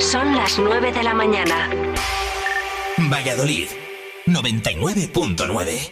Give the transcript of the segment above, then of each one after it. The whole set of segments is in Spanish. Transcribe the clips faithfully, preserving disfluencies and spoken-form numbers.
Son las nueve de la mañana. Valladolid, noventa y nueve punto nueve.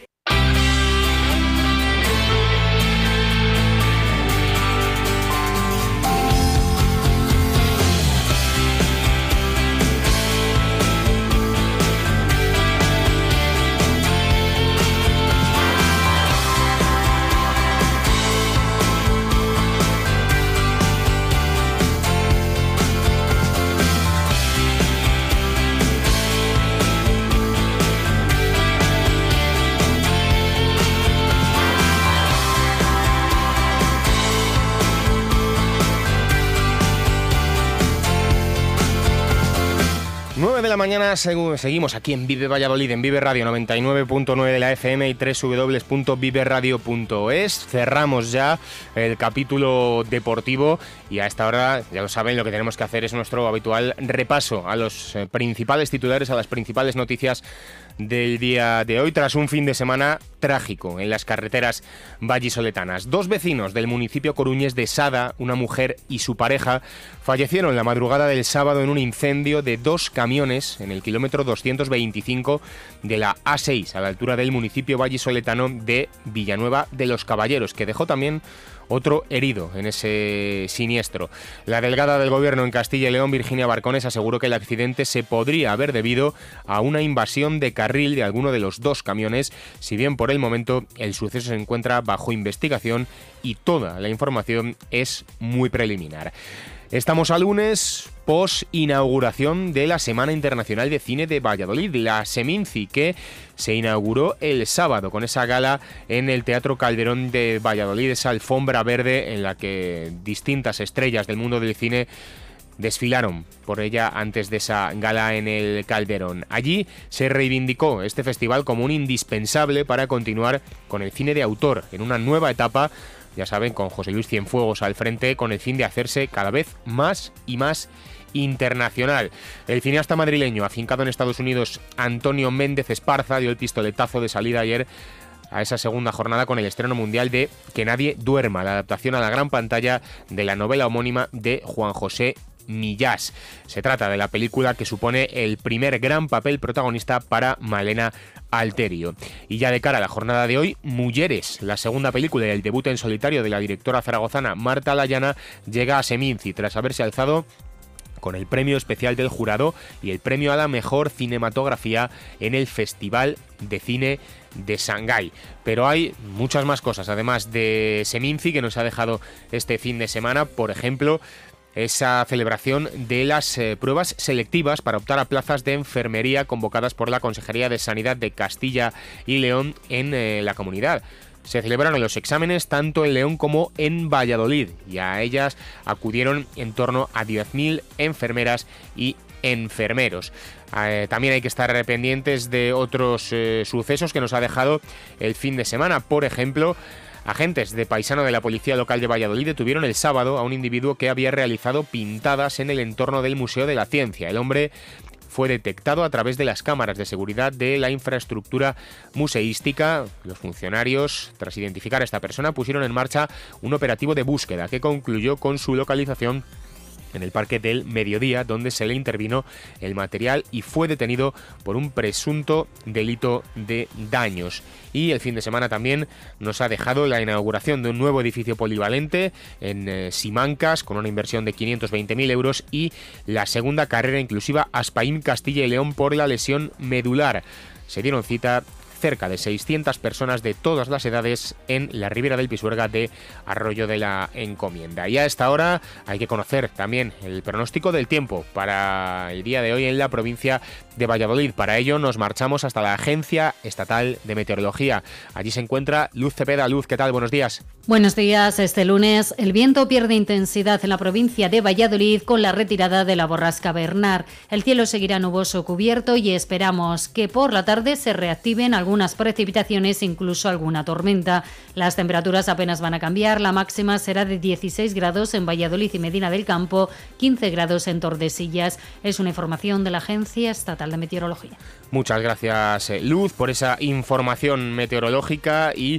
nueve de la mañana, seguimos aquí en Vive Valladolid, en Vive Radio noventa y nueve punto nueve de la F M y doble u doble u doble u punto vive radio punto es. Cerramos ya el capítulo deportivo y a esta hora, ya lo saben, lo que tenemos que hacer es nuestro habitual repaso a los principales titulares, a las principales noticias del día de hoy, tras un fin de semana trágico en las carreteras vallisoletanas. Dos vecinos del municipio coruñés de Sada, una mujer y su pareja, fallecieron la madrugada del sábado en un incendio de dos camiones en el kilómetro doscientos veinticinco de la A seis, a la altura del municipio vallisoletano de Villanueva de los Caballeros, que dejó también otro herido en ese siniestro. La delegada del Gobierno en Castilla y León, Virginia Barcones, aseguró que el accidente se podría haber debido a una invasión de carril de alguno de los dos camiones, si bien por el momento el suceso se encuentra bajo investigación y toda la información es muy preliminar. Estamos a lunes, post-inauguración de la Semana Internacional de Cine de Valladolid, la Seminci, que se inauguró el sábado con esa gala en el Teatro Calderón de Valladolid, esa alfombra verde en la que distintas estrellas del mundo del cine desfilaron por ella antes de esa gala en el Calderón. Allí se reivindicó este festival como un indispensable para continuar con el cine de autor en una nueva etapa, ya saben, con José Luis Cienfuegos al frente, con el fin de hacerse cada vez más y más internacional. El cineasta madrileño afincado en Estados Unidos, Antonio Méndez Esparza, dio el pistoletazo de salida ayer a esa segunda jornada con el estreno mundial de Que nadie duerma, la adaptación a la gran pantalla de la novela homónima de Juan José Millás. Se trata de la película que supone el primer gran papel protagonista para Malena Alterio. Y ya de cara a la jornada de hoy, Mujeres, la segunda película y el debut en solitario de la directora zaragozana Marta Layana, llega a Seminci tras haberse alzado con el premio especial del jurado y el premio a la mejor cinematografía en el Festival de Cine de Shanghái. Pero hay muchas más cosas, además de Seminci, que nos ha dejado este fin de semana. Por ejemplo, esa celebración de las eh, pruebas selectivas para optar a plazas de enfermería convocadas por la Consejería de Sanidad de Castilla y León en eh, la comunidad. Se celebraron los exámenes tanto en León como en Valladolid y a ellas acudieron en torno a diez mil enfermeras y enfermeros. Eh, también hay que estar pendientes de otros eh, sucesos que nos ha dejado el fin de semana. Por ejemplo, agentes de paisano de la Policía Local de Valladolid detuvieron el sábado a un individuo que había realizado pintadas en el entorno del Museo de la Ciencia. El hombre fue detectado a través de las cámaras de seguridad de la infraestructura museística. Los funcionarios, tras identificar a esta persona, pusieron en marcha un operativo de búsqueda que concluyó con su localización en el Parque del Mediodía, donde se le intervino el material y fue detenido por un presunto delito de daños. Y el fin de semana también nos ha dejado la inauguración de un nuevo edificio polivalente en eh, Simancas, con una inversión de quinientos veinte mil euros, y la segunda carrera inclusiva Aspaim Castilla y León por la lesión medular. Se dieron cita cerca de seiscientas personas de todas las edades en la Ribera del Pisuerga de Arroyo de la Encomienda. Y a esta hora hay que conocer también el pronóstico del tiempo para el día de hoy en la provincia de Valladolid. Para ello nos marchamos hasta la Agencia Estatal de Meteorología. Allí se encuentra Luz Cepeda. Luz, ¿qué tal? Buenos días. Buenos días. Este lunes el viento pierde intensidad en la provincia de Valladolid con la retirada de la borrasca Bernard. El cielo seguirá nuboso cubierto y esperamos que por la tarde se reactiven algunas precipitaciones, incluso alguna tormenta. Las temperaturas apenas van a cambiar. La máxima será de dieciséis grados en Valladolid y Medina del Campo, quince grados en Tordesillas. Es una información de la Agencia Estatal de Meteorología. Muchas gracias, Luz, por esa información meteorológica. Y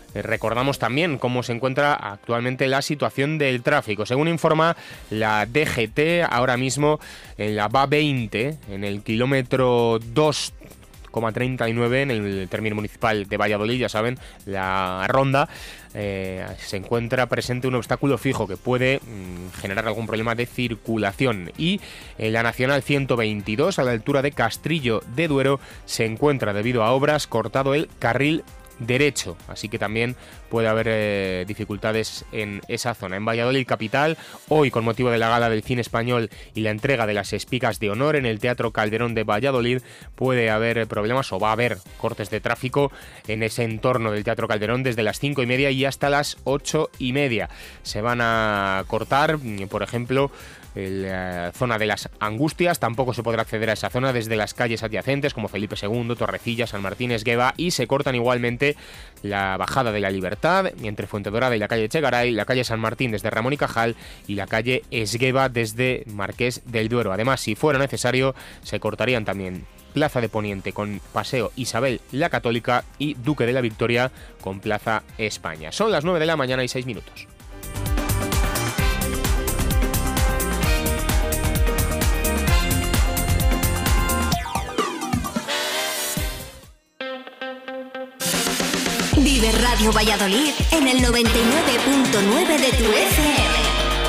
Eh, recordamos también cómo se encuentra actualmente la situación del tráfico. Según informa la D G T, ahora mismo en la V A veinte, en el kilómetro dos coma treinta y nueve, en el término municipal de Valladolid, ya saben, la ronda, eh, se encuentra presente un obstáculo fijo que puede mmm, generar algún problema de circulación. Y en la Nacional ciento veintidós, a la altura de Castrillo de Duero, se encuentra, debido a obras, cortado el carril derecho, así que también puede haber eh, dificultades en esa zona. En Valladolid capital, hoy con motivo de la gala del cine español y la entrega de las espigas de honor en el Teatro Calderón de Valladolid, puede haber problemas o va a haber cortes de tráfico en ese entorno del Teatro Calderón desde las cinco y media y hasta las ocho y media. Se van a cortar, por ejemplo, la zona de las Angustias. Tampoco se podrá acceder a esa zona desde las calles adyacentes como Felipe segundo, Torrecilla, San Martín, Esgueva, y se cortan igualmente la bajada de la Libertad entre Fuentedobrada y la calle Chegaray, la calle San Martín desde Ramón y Cajal y la calle Esgueva desde Marqués del Duero. Además, si fuera necesario, se cortarían también Plaza de Poniente con Paseo Isabel la Católica y Duque de la Victoria con Plaza España. Son las nueve de la mañana y seis minutos. Vive Radio Valladolid en el noventa y nueve punto nueve de tu F M.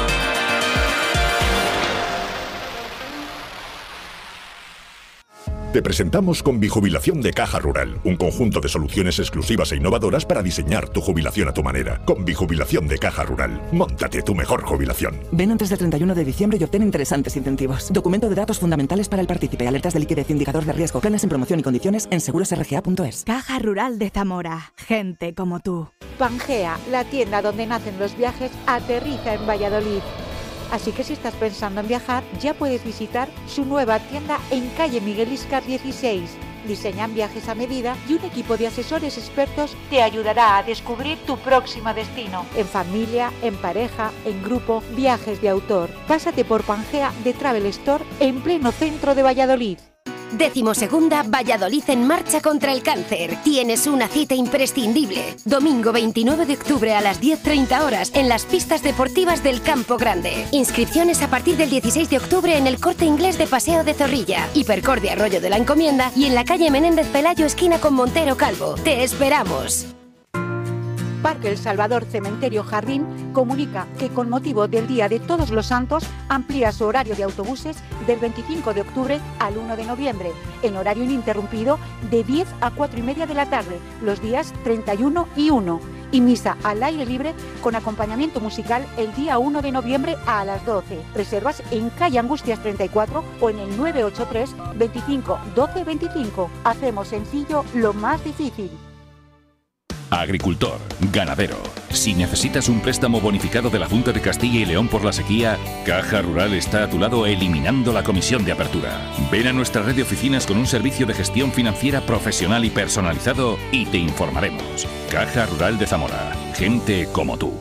Te presentamos Convijubilación de Caja Rural, un conjunto de soluciones exclusivas e innovadoras para diseñar tu jubilación a tu manera. Convijubilación de Caja Rural. Móntate tu mejor jubilación. Ven antes del treinta y uno de diciembre y obtén interesantes incentivos. Documento de datos fundamentales para el partícipe, alertas de liquidez, indicador de riesgo, planes en promoción y condiciones en seguros r g a punto es. Caja Rural de Zamora. Gente como tú. Pangea, la tienda donde nacen los viajes, aterriza en Valladolid. Así que si estás pensando en viajar, ya puedes visitar su nueva tienda en calle Miguel Iscar dieciséis. Diseñan viajes a medida y un equipo de asesores expertos te ayudará a descubrir tu próximo destino. En familia, en pareja, en grupo, viajes de autor. Pásate por Pangea de Travel Store en pleno centro de Valladolid. Decimosegunda Valladolid en marcha contra el cáncer. Tienes una cita imprescindible. Domingo veintinueve de octubre a las diez treinta horas en las pistas deportivas del Campo Grande. Inscripciones a partir del dieciséis de octubre en el Corte Inglés de Paseo de Zorrilla, Hipercordia Arroyo de la Encomienda y en la calle Menéndez Pelayo esquina con Montero Calvo. ¡Te esperamos! Parque El Salvador Cementerio Jardín comunica que con motivo del Día de Todos los Santos amplía su horario de autobuses del veinticinco de octubre al uno de noviembre, en horario ininterrumpido de diez a cuatro y media de la tarde, los días treinta y uno y uno, y misa al aire libre con acompañamiento musical el día uno de noviembre a las doce. Reservas en calle Angustias treinta y cuatro o en el nueve ocho tres, veinticinco, doce, veinticinco. Hacemos sencillo lo más difícil. Agricultor, ganadero. Si necesitas un préstamo bonificado de la Junta de Castilla y León por la sequía, Caja Rural está a tu lado eliminando la comisión de apertura. Ven a nuestra red de oficinas con un servicio de gestión financiera profesional y personalizado y te informaremos. Caja Rural de Zamora. Gente como tú.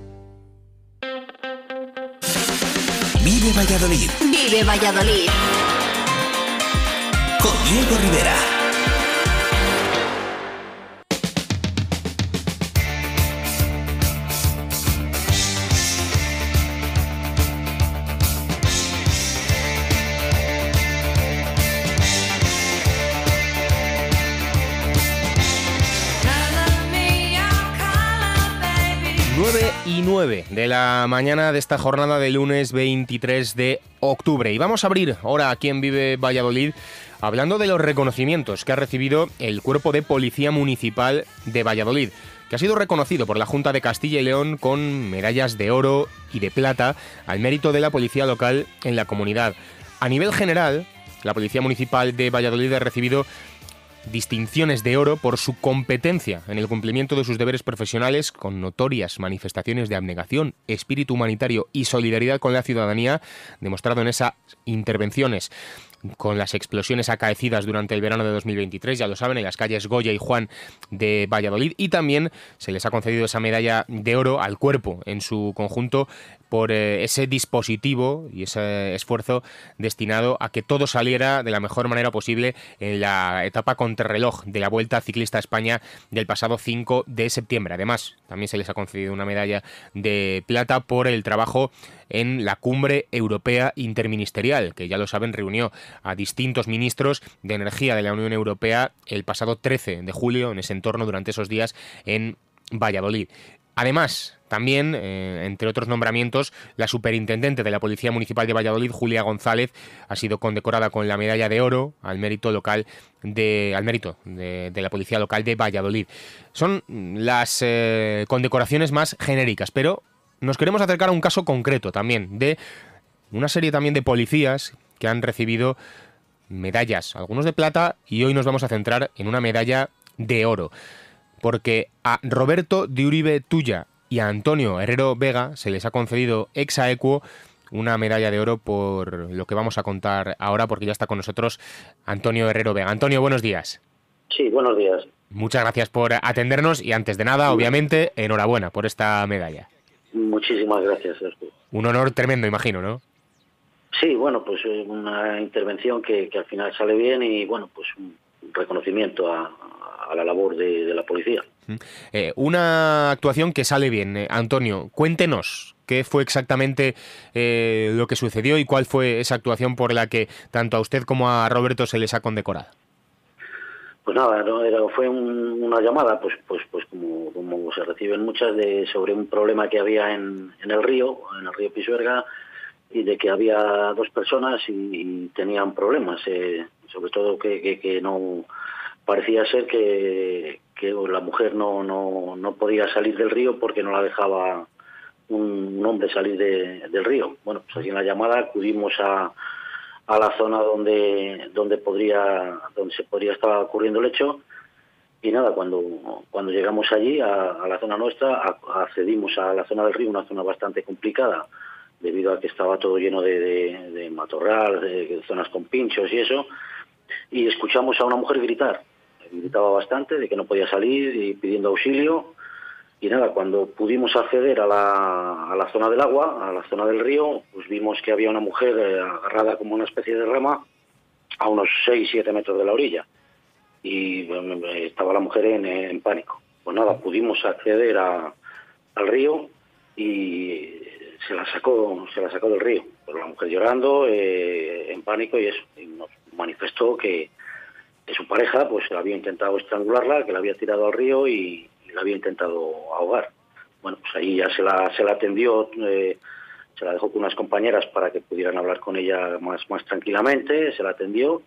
Vive Valladolid. Vive Valladolid. Con Diego Rivera. nueve y nueve de la mañana de esta jornada de lunes veintitrés de octubre. Y vamos a abrir ahora aquí en Vive Valladolid hablando de los reconocimientos que ha recibido el Cuerpo de Policía Municipal de Valladolid, que ha sido reconocido por la Junta de Castilla y León con medallas de oro y de plata al mérito de la policía local en la comunidad. A nivel general, la Policía Municipal de Valladolid ha recibido distinciones de oro por su competencia en el cumplimiento de sus deberes profesionales, con notorias manifestaciones de abnegación, espíritu humanitario y solidaridad con la ciudadanía demostrado en esas intervenciones. con las explosiones acaecidas durante el verano de dos mil veintitrés, ya lo saben, en las calles Goya y Juan de Valladolid, y también se les ha concedido esa medalla de oro al cuerpo en su conjunto por eh, ese dispositivo y ese esfuerzo destinado a que todo saliera de la mejor manera posible en la etapa contrarreloj de la Vuelta Ciclista a España del pasado cinco de septiembre. Además, también se les ha concedido una medalla de plata por el trabajo en la Cumbre Europea Interministerial, que ya lo saben, reunió a distintos ministros de energía de la Unión Europea el pasado trece de julio, en ese entorno, durante esos días en Valladolid. Además, también, eh, entre otros nombramientos, la superintendente de la Policía Municipal de Valladolid, Julia González, ha sido condecorada con la medalla de oro al mérito local de, al mérito de, de la Policía Local de Valladolid. Son las eh, condecoraciones más genéricas, pero nos queremos acercar a un caso concreto también, de una serie también de policías que han recibido medallas, algunos de plata, y hoy nos vamos a centrar en una medalla de oro, porque a Roberto de Uribe Tuya y a Antonio Herrero Vega se les ha concedido ex aequo una medalla de oro por lo que vamos a contar ahora, porque ya está con nosotros Antonio Herrero Vega. Antonio, buenos días. Sí, buenos días. Muchas gracias por atendernos y, antes de nada, obviamente, enhorabuena por esta medalla. Muchísimas gracias, Sergio. Un honor tremendo, imagino, ¿no? Sí, bueno, pues una intervención que, que al final sale bien y, bueno, pues un reconocimiento a, a la labor de, de la policía. Eh, una actuación que sale bien. Eh, Antonio, cuéntenos qué fue exactamente eh, lo que sucedió y cuál fue esa actuación por la que tanto a usted como a Roberto se les ha condecorado. Pues nada, no, era, fue un, una llamada, pues pues pues como, como se reciben muchas, de sobre un problema que había en, en el río, en el río Pisuerga, y de que había dos personas y, y tenían problemas, eh, sobre todo que, que, que no parecía ser que, que la mujer no, no, no podía salir del río porque no la dejaba un, un hombre salir de, del río. Bueno, pues así en la llamada acudimos a a la zona donde donde podría donde se podría estar ocurriendo el hecho, y nada, cuando cuando llegamos allí a, a la zona nuestra, a, accedimos a la zona del río, una zona bastante complicada debido a que estaba todo lleno de, de, de matorral, de, de zonas con pinchos y eso, y escuchamos a una mujer gritar, gritaba bastante de que no podía salir y pidiendo auxilio. Y nada, cuando pudimos acceder a la, a la zona del agua, a la zona del río, pues vimos que había una mujer eh, agarrada como una especie de rama a unos seis siete metros de la orilla. Y bueno, estaba la mujer en, en pánico. Pues nada, pudimos acceder a, al río y se la sacó se la sacó del río. Pero la mujer llorando, eh, en pánico, y eso. Y nos manifestó que, que su pareja pues había intentado estrangularla, que la había tirado al río y la había intentado ahogar. Bueno, pues ahí ya se la se la atendió, eh, se la dejó con unas compañeras para que pudieran hablar con ella más más tranquilamente, se la atendió,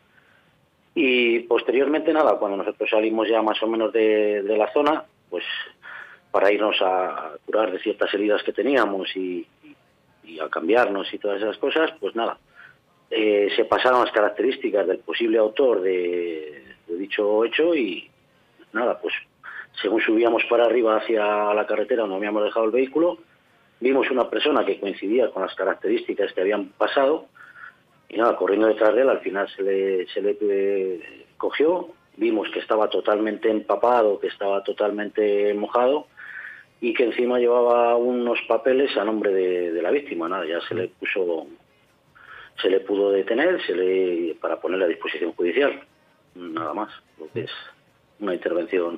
y posteriormente nada, cuando nosotros salimos ya más o menos de, de la zona, pues para irnos a curar de ciertas heridas que teníamos y, y, y a cambiarnos y todas esas cosas, pues nada, eh, se pasaron las características del posible autor de, de dicho hecho, y nada, pues según subíamos para arriba hacia la carretera donde habíamos dejado el vehículo, vimos una persona que coincidía con las características que habían pasado, y nada, corriendo detrás de él, al final se le, se le eh, cogió, vimos que estaba totalmente empapado, que estaba totalmente mojado, y que encima llevaba unos papeles a nombre de, de la víctima. Nada, ya se le puso, se le pudo detener, se le para ponerle a disposición judicial, nada más, lo que es una intervención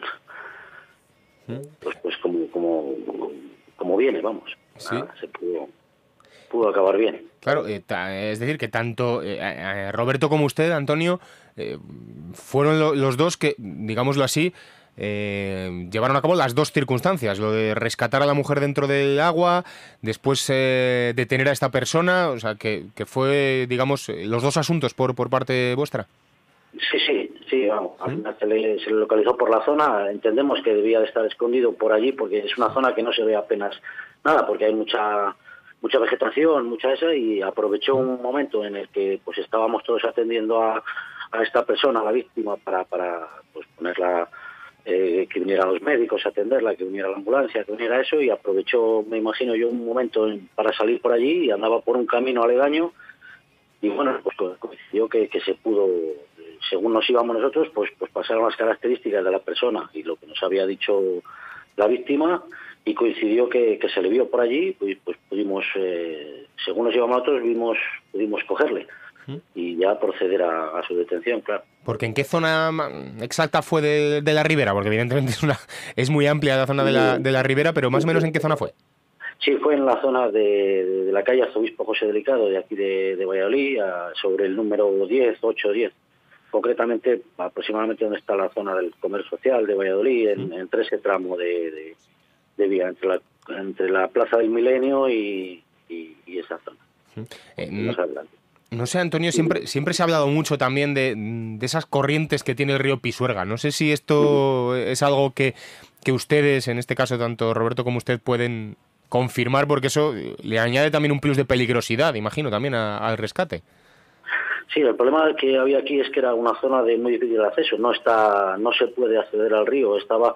pues pues como como como viene, vamos. Sí. Nada, se pudo pudo acabar bien. Claro, eh, ta, es decir, que tanto eh, eh, Roberto como usted, Antonio, eh, fueron lo, los dos que, digámoslo así, eh, llevaron a cabo las dos circunstancias, lo de rescatar a la mujer dentro del agua, después eh, detener a esta persona, o sea, que, que fue, digamos, los dos asuntos por, por parte vuestra. Sí, sí, sí, vamos, al final se le, se le localizó por la zona, entendemos que debía de estar escondido por allí porque es una zona que no se ve apenas nada, porque hay mucha mucha vegetación, mucha esa, y aprovechó un momento en el que pues estábamos todos atendiendo a, a esta persona, a la víctima, para, para pues ponerla, eh, que vinieran los médicos a atenderla, que viniera la ambulancia, que viniera eso, y aprovechó, me imagino yo, un momento para salir por allí, y andaba por un camino aledaño, y bueno, pues coincidió que, que se pudo, según nos íbamos nosotros, pues, pues pasaron las características de la persona y lo que nos había dicho la víctima, y coincidió que, que se le vio por allí, pues, pues pudimos, eh, según nos íbamos nosotros, vimos, pudimos cogerle y ya proceder a, a su detención, claro. Porque ¿en qué zona exacta fue de, de la Ribera? Porque evidentemente es una es muy amplia la zona de la, de la Ribera, pero más o menos ¿en qué zona fue? Sí, fue en la zona de, de la calle Arzobispo José Delicado, de aquí de, de Valladolid, a, sobre el número diez, ocho, diez. Concretamente, aproximadamente donde está la zona del comercio social de Valladolid, en, mm. entre ese tramo de, de, de vía, entre la, entre la Plaza del Milenio y, y, y esa zona. Mm. Eh, Más adelante. No sé, Antonio, siempre, siempre se ha hablado mucho también de, de esas corrientes que tiene el río Pisuerga. No sé si esto es algo que, que ustedes, en este caso tanto Roberto como usted, pueden confirmar, porque eso le añade también un plus de peligrosidad, imagino, también a, al rescate. Sí, el problema que había aquí es que era una zona de muy difícil acceso. No está, no se puede acceder al río. Estaba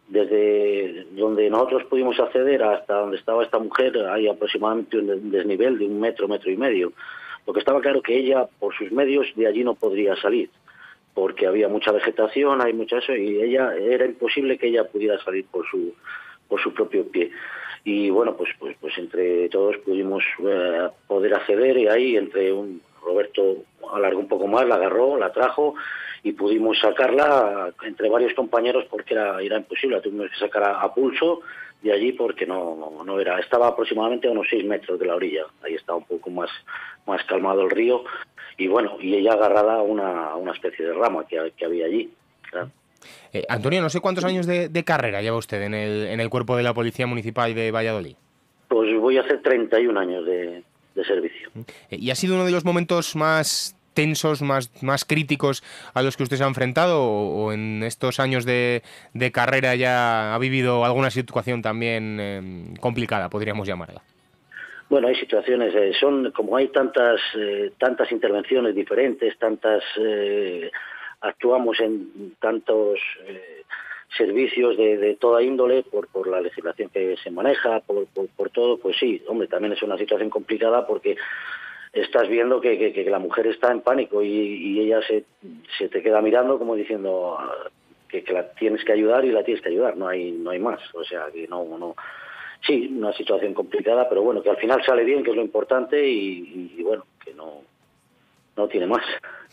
desde donde nosotros pudimos acceder hasta donde estaba esta mujer, hay aproximadamente un desnivel de un metro, metro y medio. Lo que estaba claro que ella, por sus medios, de allí no podría salir, porque había mucha vegetación, hay mucha eso, y ella era imposible que ella pudiera salir por su por su propio pie. Y bueno, pues pues pues entre todos pudimos eh, poder acceder, y ahí entre un Roberto alargó un poco más, la agarró, la trajo y pudimos sacarla entre varios compañeros porque era era imposible, la tuvimos que sacar a, a pulso de allí porque no, no no era, estaba aproximadamente a unos seis metros de la orilla, ahí estaba un poco más más calmado el río, y bueno, y ella agarrada a una, a una especie de rama que, que había allí, claro. Eh, Antonio, no sé cuántos años de, de carrera lleva usted en el, en el cuerpo de la Policía Municipal de Valladolid. Pues voy a hacer treinta y un años de, de servicio. Eh, ¿Y ha sido uno de los momentos más tensos, más, más críticos a los que usted se ha enfrentado, o, o en estos años de, de carrera ya ha vivido alguna situación también eh, complicada, podríamos llamarla? Bueno, hay situaciones, eh, son como hay tantas eh, tantas intervenciones diferentes, tantas eh, actuamos en tantos eh, servicios de, de toda índole por por la legislación que se maneja, por, por, por todo, pues sí, hombre, también es una situación complicada porque estás viendo que, que, que la mujer está en pánico y, y ella se, se te queda mirando como diciendo que, que la tienes que ayudar y la tienes que ayudar, no hay no hay más, o sea que no no sí, una situación complicada, pero bueno, que al final sale bien, que es lo importante, y, y bueno, que no, no tiene más.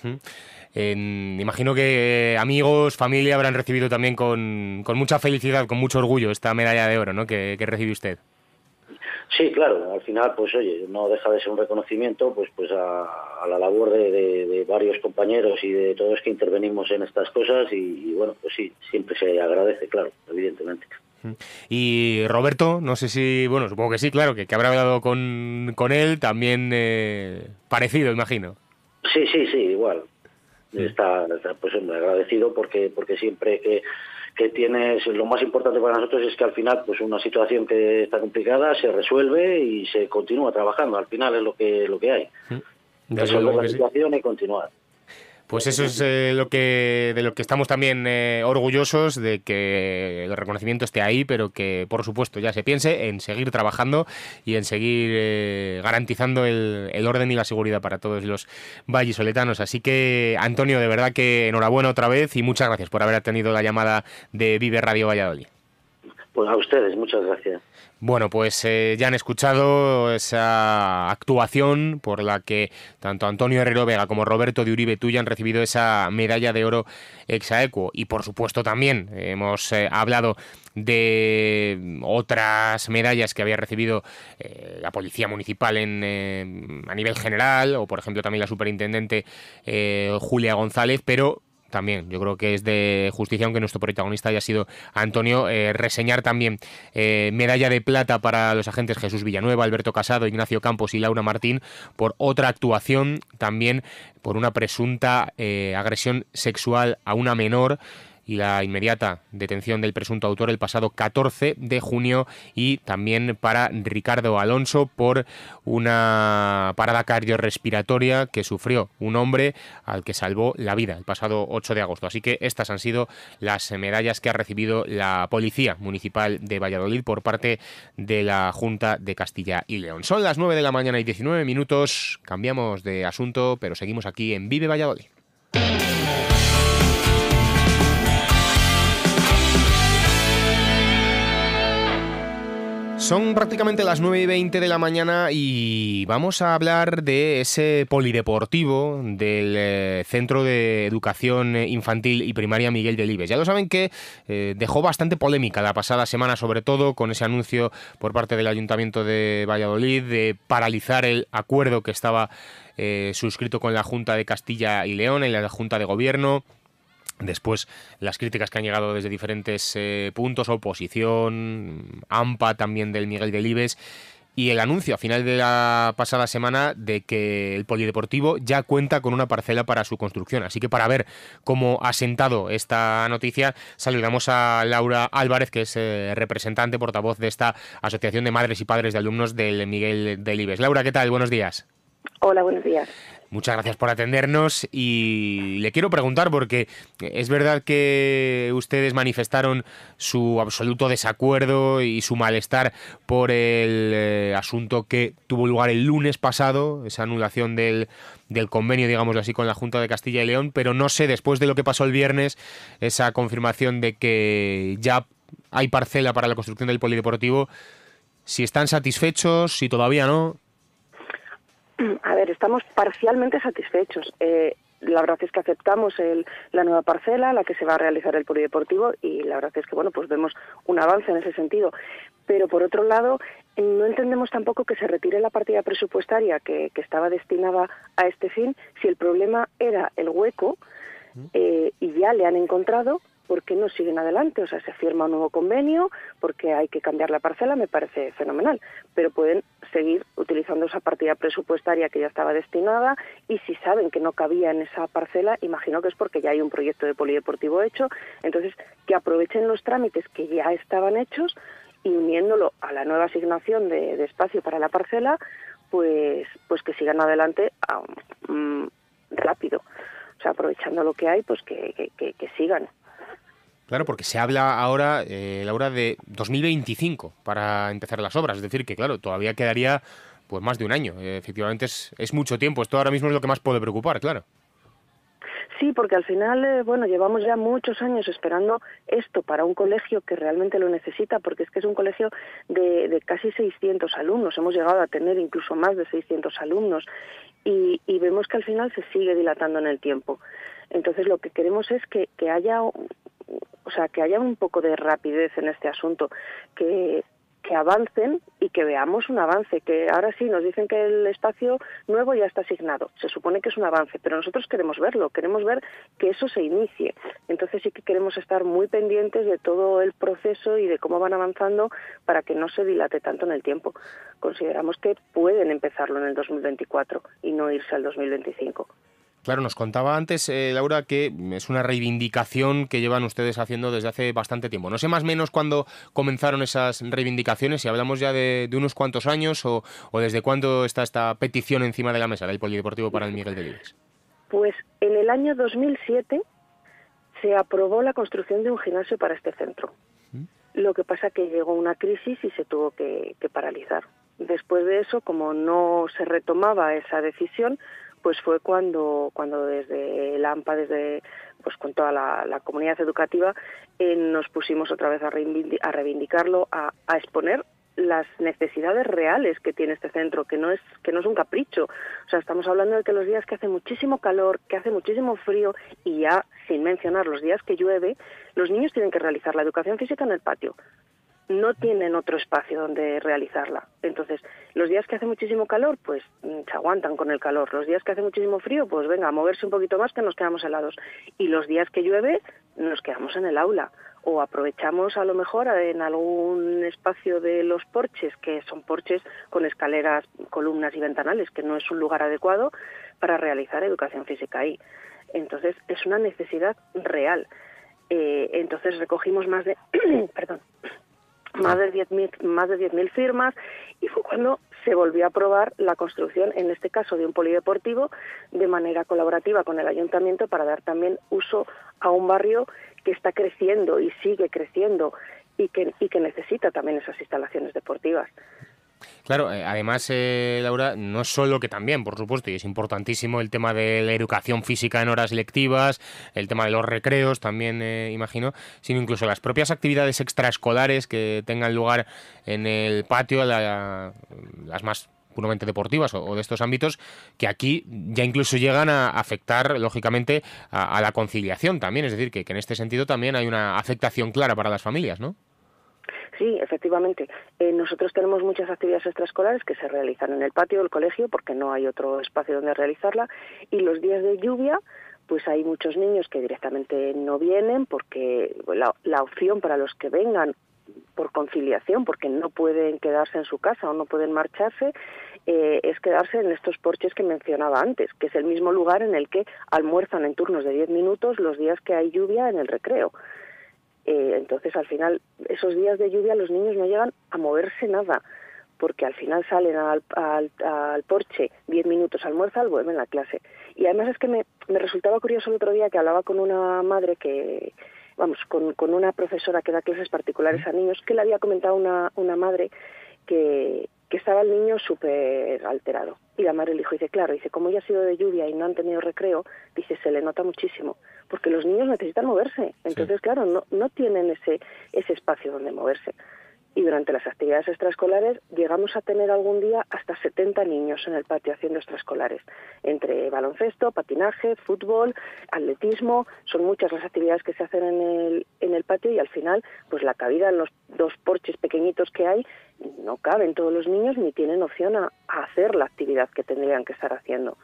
Eh, imagino que amigos, familia habrán recibido también con, con mucha felicidad, con mucho orgullo esta medalla de oro, ¿no?, que, que recibe usted. Sí, claro, al final, pues oye, no deja de ser un reconocimiento pues pues a, a la labor de, de, de varios compañeros y de todos que intervenimos en estas cosas, y, y bueno, pues sí, siempre se agradece, claro, evidentemente. Y Roberto, no sé si, bueno, supongo que sí, claro, que, que habrá hablado con, con él, también eh, parecido, imagino. Sí, sí, sí, igual. Sí. Está, está pues agradecido porque porque siempre que, que tienes, lo más importante para nosotros es que al final pues una situación que está complicada se resuelve y se continúa trabajando, al final es lo que lo que hay. Resolver la situación sí. Y continuar. Pues eso es eh, lo que de lo que estamos también eh, orgullosos, de que el reconocimiento esté ahí, pero que por supuesto ya se piense en seguir trabajando y en seguir eh, garantizando el, el orden y la seguridad para todos los vallisoletanos. Así que, Antonio, de verdad que enhorabuena otra vez y muchas gracias por haber atendido la llamada de Vive Radio Valladolid. Pues a ustedes, muchas gracias. Bueno, pues eh, ya han escuchado esa actuación por la que tanto Antonio Herrero Vega como Roberto de Uribe Tuya han recibido esa medalla de oro ex aequo. Y por supuesto también hemos eh, hablado de otras medallas que había recibido eh, la Policía Municipal en, eh, a nivel general, o por ejemplo también la superintendente eh, Julia González, pero también yo creo que es de justicia, aunque nuestro protagonista haya sido Antonio, eh, reseñar también eh, medalla de plata para los agentes Jesús Villanueva, Alberto Casado, Ignacio Campos y Laura Martín por otra actuación, también por una presunta eh, agresión sexual a una menor y la inmediata detención del presunto autor el pasado catorce de junio, y también para Ricardo Alonso por una parada cardiorrespiratoria que sufrió un hombre al que salvó la vida el pasado ocho de agosto. Así que estas han sido las medallas que ha recibido la Policía Municipal de Valladolid por parte de la Junta de Castilla y León. Son las nueve de la mañana y diecinueve minutos, cambiamos de asunto, pero seguimos aquí en Vive Valladolid. Son prácticamente las nueve y veinte de la mañana y vamos a hablar de ese polideportivo del eh, Centro de Educación Infantil y Primaria Miguel Delibes. Ya lo saben que eh, dejó bastante polémica la pasada semana, sobre todo con ese anuncio por parte del Ayuntamiento de Valladolid de paralizar el acuerdo que estaba eh, suscrito con la Junta de Castilla y León, en la Junta de Gobierno. Después, las críticas que han llegado desde diferentes eh, puntos, oposición, AMPA también del Miguel Delibes, y el anuncio a final de la pasada semana de que el polideportivo ya cuenta con una parcela para su construcción. Así que para ver cómo ha sentado esta noticia, saludamos a Laura Álvarez, que es eh, representante, portavoz de esta Asociación de Madres y Padres de Alumnos del Miguel Delibes. Laura, ¿qué tal? Buenos días. Hola, buenos días. Muchas gracias por atendernos y le quiero preguntar, porque es verdad que ustedes manifestaron su absoluto desacuerdo y su malestar por el eh, asunto que tuvo lugar el lunes pasado, esa anulación del, del convenio, digámoslo así, con la Junta de Castilla y León, pero no sé, después de lo que pasó el viernes, esa confirmación de que ya hay parcela para la construcción del polideportivo, si están satisfechos, si todavía no. A ver, estamos parcialmente satisfechos. Eh, la verdad es que aceptamos el, la nueva parcela, la que se va a realizar el polideportivo, y la verdad es que bueno, pues vemos un avance en ese sentido. Pero por otro lado, no entendemos tampoco que se retire la partida presupuestaria que, que estaba destinada a este fin, si el problema era el hueco eh, y ya le han encontrado. ¿Por qué no siguen adelante? O sea, se firma un nuevo convenio porque hay que cambiar la parcela, me parece fenomenal, pero pueden seguir utilizando esa partida presupuestaria que ya estaba destinada, y si saben que no cabía en esa parcela, imagino que es porque ya hay un proyecto de polideportivo hecho. Entonces, que aprovechen los trámites que ya estaban hechos y uniéndolo a la nueva asignación de, de espacio para la parcela, pues, pues que sigan adelante um, rápido. O sea, aprovechando lo que hay, pues que, que, que, que sigan. Claro, porque se habla ahora, eh, Laura, de dos mil veinticinco para empezar las obras. Es decir, que claro, todavía quedaría pues más de un año. Eh, efectivamente es, es mucho tiempo. Esto ahora mismo es lo que más puede preocupar, claro. Sí, porque al final, eh, bueno, llevamos ya muchos años esperando esto para un colegio que realmente lo necesita, porque es que es un colegio de, de casi seiscientos alumnos. Hemos llegado a tener incluso más de seiscientos alumnos y, y vemos que al final se sigue dilatando en el tiempo. Entonces, lo que queremos es que, que haya... O sea, que haya un poco de rapidez en este asunto, que, que avancen y que veamos un avance, que ahora sí nos dicen que el espacio nuevo ya está asignado, se supone que es un avance, pero nosotros queremos verlo, queremos ver que eso se inicie. Entonces sí que queremos estar muy pendientes de todo el proceso y de cómo van avanzando para que no se dilate tanto en el tiempo. Consideramos que pueden empezarlo en el dos mil veinticuatro y no irse al dos mil veinticinco. Claro, nos contaba antes, eh, Laura, que es una reivindicación que llevan ustedes haciendo desde hace bastante tiempo. No sé más o menos cuándo comenzaron esas reivindicaciones, si hablamos ya de, de unos cuantos años o, o desde cuándo está esta petición encima de la mesa del polideportivo para el Miguel Delibes. Pues en el año dos mil siete se aprobó la construcción de un gimnasio para este centro. ¿Mm? Lo que pasa que llegó una crisis y se tuvo que, que paralizar. Después de eso, como no se retomaba esa decisión, pues fue cuando cuando desde el AMPA, desde pues con toda la, la comunidad educativa, eh, nos pusimos otra vez a, reivindi- a reivindicarlo, a, a exponer las necesidades reales que tiene este centro, que no es que no es un capricho. O sea, estamos hablando de que los días que hace muchísimo calor, que hace muchísimo frío, y ya sin mencionar los días que llueve, los niños tienen que realizar la educación física en el patio. No tienen otro espacio donde realizarla. Entonces, los días que hace muchísimo calor, pues se aguantan con el calor. Los días que hace muchísimo frío, pues venga, a moverse un poquito más que nos quedamos helados. Y los días que llueve, nos quedamos en el aula. O aprovechamos a lo mejor en algún espacio de los porches, que son porches con escaleras, columnas y ventanales, que no es un lugar adecuado para realizar educación física ahí. Entonces, es una necesidad real. Eh, entonces recogimos más de, perdón, más de diez mil más de diez mil firmas y fue cuando se volvió a aprobar la construcción, en este caso de un polideportivo, de manera colaborativa con el ayuntamiento para dar también uso a un barrio que está creciendo y sigue creciendo y que, y que necesita también esas instalaciones deportivas. Claro, eh, además, eh, Laura, no es solo que también, por supuesto, y es importantísimo el tema de la educación física en horas lectivas, el tema de los recreos también, eh, imagino, sino incluso las propias actividades extraescolares que tengan lugar en el patio, la, las más puramente deportivas o, o de estos ámbitos, que aquí ya incluso llegan a afectar, lógicamente, a, a la conciliación también, es decir, que, que en este sentido también hay una afectación clara para las familias, ¿no? Sí, efectivamente. Eh, nosotros tenemos muchas actividades extraescolares que se realizan en el patio del colegio porque no hay otro espacio donde realizarla y los días de lluvia pues hay muchos niños que directamente no vienen porque la, la opción para los que vengan por conciliación, porque no pueden quedarse en su casa o no pueden marcharse, eh, es quedarse en estos porches que mencionaba antes, que es el mismo lugar en el que almuerzan en turnos de diez minutos los días que hay lluvia en el recreo. Eh, entonces, al final, esos días de lluvia los niños no llegan a moverse nada, porque al final salen al, al, al porche diez minutos, almuerzan, vuelven a la clase. Y además es que me, me resultaba curioso el otro día que hablaba con una madre que, vamos, con, con una profesora que da clases particulares a niños, que le había comentado una, una madre que, que estaba el niño súper alterado. Y la madre le dijo, dice, claro, dice, como ya ha sido de lluvia y no han tenido recreo, dice, se le nota muchísimo, porque los niños necesitan moverse. Entonces, sí, claro, no, no tienen ese, ese espacio donde moverse. Y durante las actividades extraescolares llegamos a tener algún día hasta setenta niños en el patio haciendo extraescolares, entre baloncesto, patinaje, fútbol, atletismo. Son muchas las actividades que se hacen en el, en el patio y al final pues la cabida en los dos porches pequeñitos que hay no caben todos los niños ni tienen opción a, a hacer la actividad que tendrían que estar haciendo.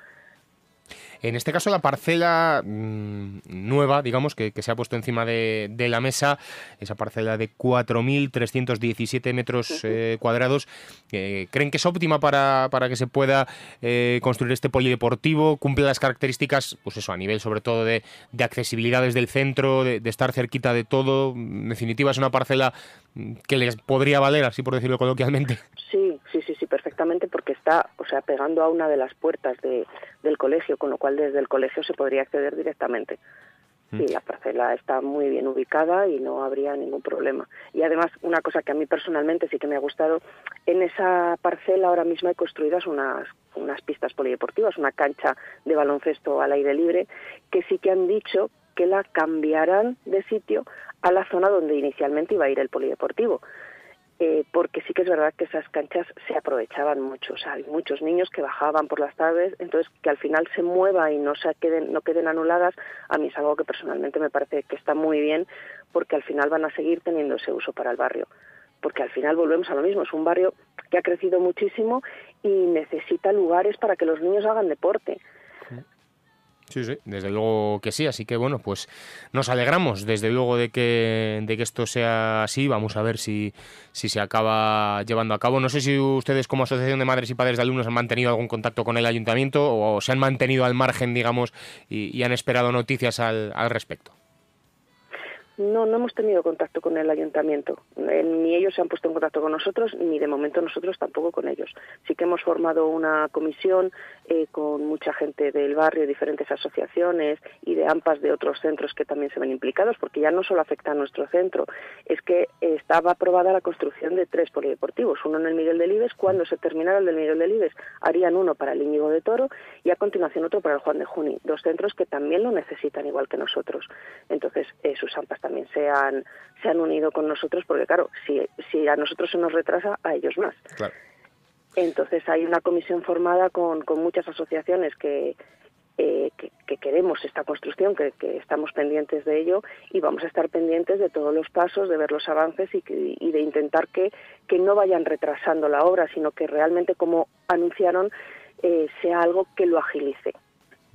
En este caso, la parcela mmm, nueva, digamos, que, que se ha puesto encima de, de la mesa, esa parcela de cuatro mil trescientos diecisiete metros eh, cuadrados, eh, ¿creen que es óptima para, para que se pueda eh, construir este polideportivo? ¿Cumple las características, pues eso, a nivel sobre todo de, de accesibilidad desde el centro, de, de estar cerquita de todo? En definitiva, es una parcela que les podría valer, así por decirlo coloquialmente. Sí, sí, sí, sí, perfectamente, porque está, o sea, pegando a una de las puertas de, del colegio, con lo cual desde el colegio se podría acceder directamente. Sí, la parcela está muy bien ubicada y no habría ningún problema. Y además, una cosa que a mí personalmente sí que me ha gustado, en esa parcela ahora mismo hay construidas unas, unas pistas polideportivas, una cancha de baloncesto al aire libre, que sí que han dicho que la cambiarán de sitio a la zona donde inicialmente iba a ir el polideportivo. Eh, porque sí que es verdad que esas canchas se aprovechaban mucho, o sea, hay muchos niños que bajaban por las tardes, entonces que al final se mueva y no se queden, no queden anuladas, a mí es algo que personalmente me parece que está muy bien, porque al final van a seguir teniendo ese uso para el barrio, porque al final volvemos a lo mismo, es un barrio que ha crecido muchísimo y necesita lugares para que los niños hagan deporte. Sí, sí, desde luego que sí, así que bueno, pues nos alegramos desde luego de que, de que esto sea así, vamos a ver si, si se acaba llevando a cabo. No sé si ustedes como Asociación de Madres y Padres de Alumnos han mantenido algún contacto con el Ayuntamiento o se han mantenido al margen, digamos, y, y han esperado noticias al, al respecto. No, no hemos tenido contacto con el ayuntamiento, eh, ni ellos se han puesto en contacto con nosotros, ni de momento nosotros tampoco con ellos. Sí que hemos formado una comisión eh, con mucha gente del barrio, diferentes asociaciones y de AMPAs de otros centros que también se ven implicados, porque ya no solo afecta a nuestro centro, es que eh, estaba aprobada la construcción de tres polideportivos, uno en el Miguel Delibes, cuando se terminara el del Miguel Delibes harían uno para el Íñigo de Toro y a continuación otro para el Juan de Juni, dos centros que también lo necesitan igual que nosotros. Entonces, eh, sus AMPAs también también se han, se han unido con nosotros, porque claro, si, si a nosotros se nos retrasa, a ellos más. Claro. Entonces hay una comisión formada con, con muchas asociaciones que, eh, que, que queremos esta construcción, que, que estamos pendientes de ello y vamos a estar pendientes de todos los pasos, de ver los avances y, que, y de intentar que, que no vayan retrasando la obra, sino que realmente, como anunciaron, eh, sea algo que lo agilice.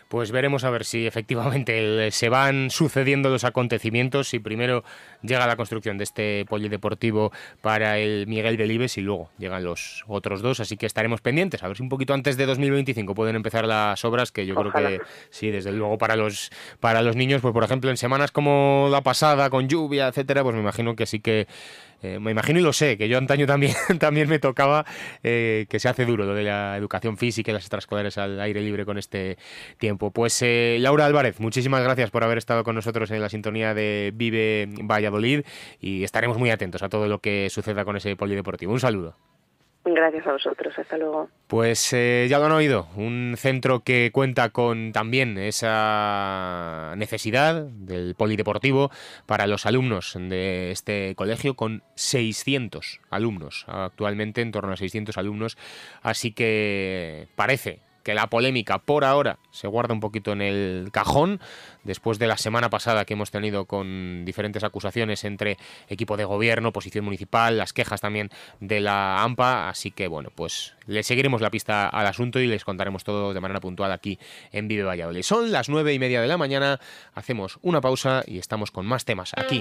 Pues veremos a ver si efectivamente se van sucediendo los acontecimientos, si primero llega la construcción de este polideportivo para el Miguel Delibes y luego llegan los otros dos, así que estaremos pendientes, a ver si un poquito antes de dos mil veinticinco pueden empezar las obras, que yo Ojalá. creo que sí, desde luego para los para los niños, pues por ejemplo en semanas como la pasada, con lluvia, etcétera, pues me imagino que sí que Eh, me imagino y lo sé, que yo antaño también, también me tocaba, eh, que se hace duro lo de la educación física y las extraescolares al aire libre con este tiempo. Pues eh, Laura Álvarez, muchísimas gracias por haber estado con nosotros en la sintonía de Vive Valladolid y estaremos muy atentos a todo lo que suceda con ese polideportivo. Un saludo. Gracias a vosotros, hasta luego. Pues eh, ya lo han oído, un centro que cuenta con también esa necesidad del polideportivo para los alumnos de este colegio, con seiscientos alumnos, actualmente en torno a seiscientos alumnos, así que parece que la polémica por ahora se guarda un poquito en el cajón, después de la semana pasada que hemos tenido con diferentes acusaciones entre equipo de gobierno, oposición municipal, las quejas también de la AMPA, así que bueno, pues le seguiremos la pista al asunto y les contaremos todo de manera puntual aquí en Vive Valladolid. Son las nueve y media de la mañana, hacemos una pausa y estamos con más temas aquí.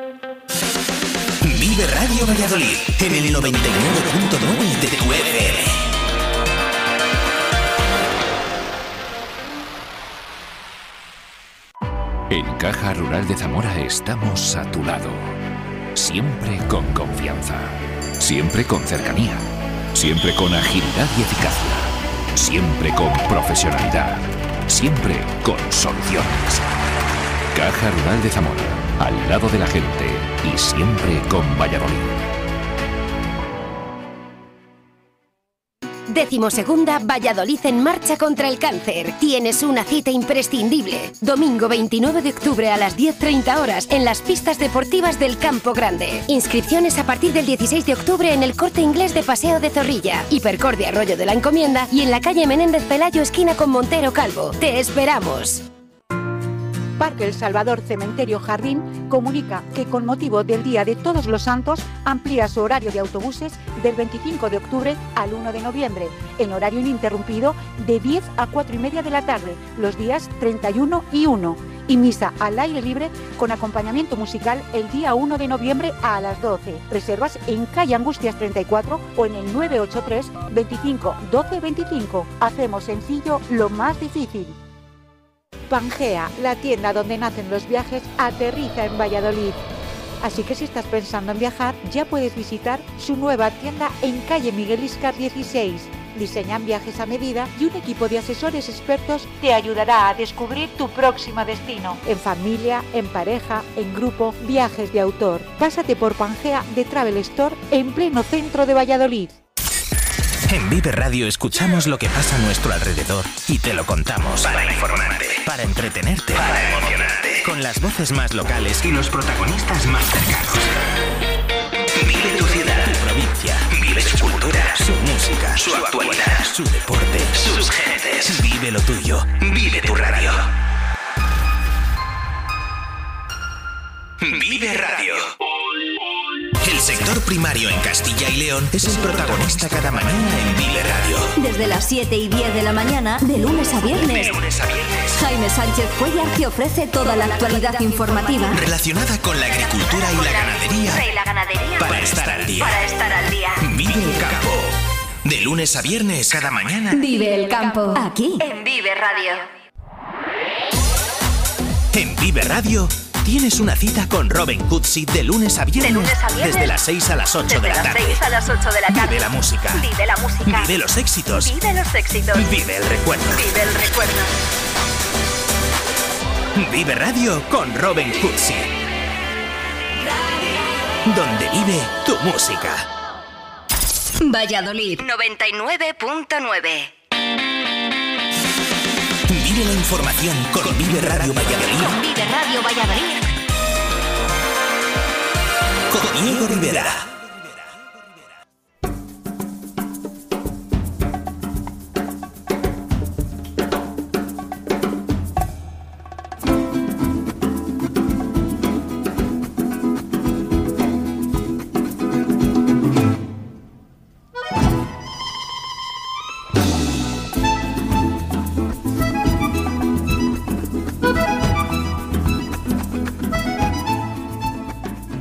Vive Radio Valladolid en el noventa y nueve punto nueve de tu F M. En Caja Rural de Zamora estamos a tu lado. Siempre con confianza. Siempre con cercanía. Siempre con agilidad y eficacia. Siempre con profesionalidad. Siempre con soluciones. Caja Rural de Zamora. Al lado de la gente. Y siempre con Valladolid. Decimosegunda Valladolid en marcha contra el cáncer. Tienes una cita imprescindible. Domingo veintinueve de octubre a las diez treinta horas en las pistas deportivas del Campo Grande. Inscripciones a partir del dieciséis de octubre en el Corte Inglés de Paseo de Zorrilla, Hipercordia Arroyo de la Encomienda y en la calle Menéndez Pelayo esquina con Montero Calvo. ¡Te esperamos! Parque El Salvador Cementerio Jardín comunica que con motivo del Día de Todos los Santos amplía su horario de autobuses del veinticinco de octubre al uno de noviembre, en horario ininterrumpido de diez a cuatro y media de la tarde, los días treinta y uno y uno, y misa al aire libre con acompañamiento musical el día uno de noviembre a las doce. Reservas en calle Angustias treinta y cuatro o en el nueve ocho tres, veinticinco, doce, veinticinco. Hacemos sencillo lo más difícil. Pangea, la tienda donde nacen los viajes, aterriza en Valladolid. Así que si estás pensando en viajar, ya puedes visitar su nueva tienda en calle Miguel Iscar dieciséis. Diseñan viajes a medida y un equipo de asesores expertos te ayudará a descubrir tu próximo destino. En familia, en pareja, en grupo, viajes de autor. Pásate por Pangea de Travel Store en pleno centro de Valladolid. En Vive Radio escuchamos lo que pasa a nuestro alrededor y te lo contamos. Para informarte, para entretenerte, para emocionarte. Con las voces más locales y los protagonistas más cercanos. Vive tu ciudad, tu provincia. Vive su cultura, su música, su actualidad, su deporte, sus gentes. Vive lo tuyo. Vive tu radio. Vive Radio. El sector primario en Castilla y León es el protagonista cada mañana en Vive Radio. Desde las siete y diez de la mañana, de lunes a viernes. De lunes a viernes. Jaime Sánchez Cuellar te ofrece toda la actualidad informativa relacionada con la agricultura y la ganadería. Y la ganadería. Para estar al día. Para estar al día. Vive el campo. De lunes a viernes, cada mañana. Vive el campo. Aquí. En Vive Radio. En Vive Radio tienes una cita con Robin Cutsi de lunes a viernes, de lunes a viernes desde las seis a las ocho de la tarde. Desde las seis a las ocho de la tarde. Vive la música. Vive la música. Vive los éxitos. Vive los éxitos. Vive el recuerdo. Vive el recuerdo. Vive Radio con Robin Cutsi. Donde vive tu música. Valladolid noventa y nueve punto nueve. Vive la información con, con Vive Radio Valladolid. Con Vive Radio Valladolid. Con Diego Rivera.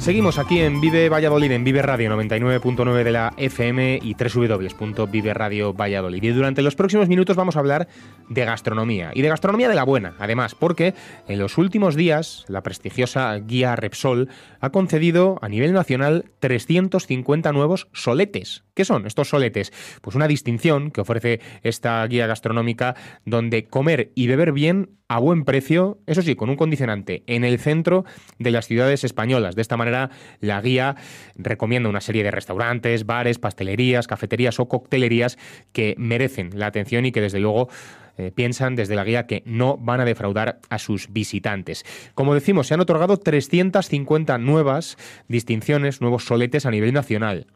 Seguimos aquí en Vive Valladolid, en Vive Radio noventa y nueve punto nueve de la F M y doble u doble u doble u punto vive radio valladolid. Y durante los próximos minutos vamos a hablar de gastronomía, y de gastronomía de la buena, además, porque en los últimos días la prestigiosa guía Repsol ha concedido a nivel nacional trescientos cincuenta nuevos soletes. ¿Qué son estos soletes? Pues una distinción que ofrece esta guía gastronómica donde comer y beber bien a buen precio, eso sí, con un condicionante, en el centro de las ciudades españolas. De esta manera, la guía recomienda una serie de restaurantes, bares, pastelerías, cafeterías o coctelerías que merecen la atención y que, desde luego, eh, piensan desde la guía que no van a defraudar a sus visitantes. Como decimos, se han otorgado trescientas cincuenta nuevas distinciones, nuevos soletes a nivel nacional.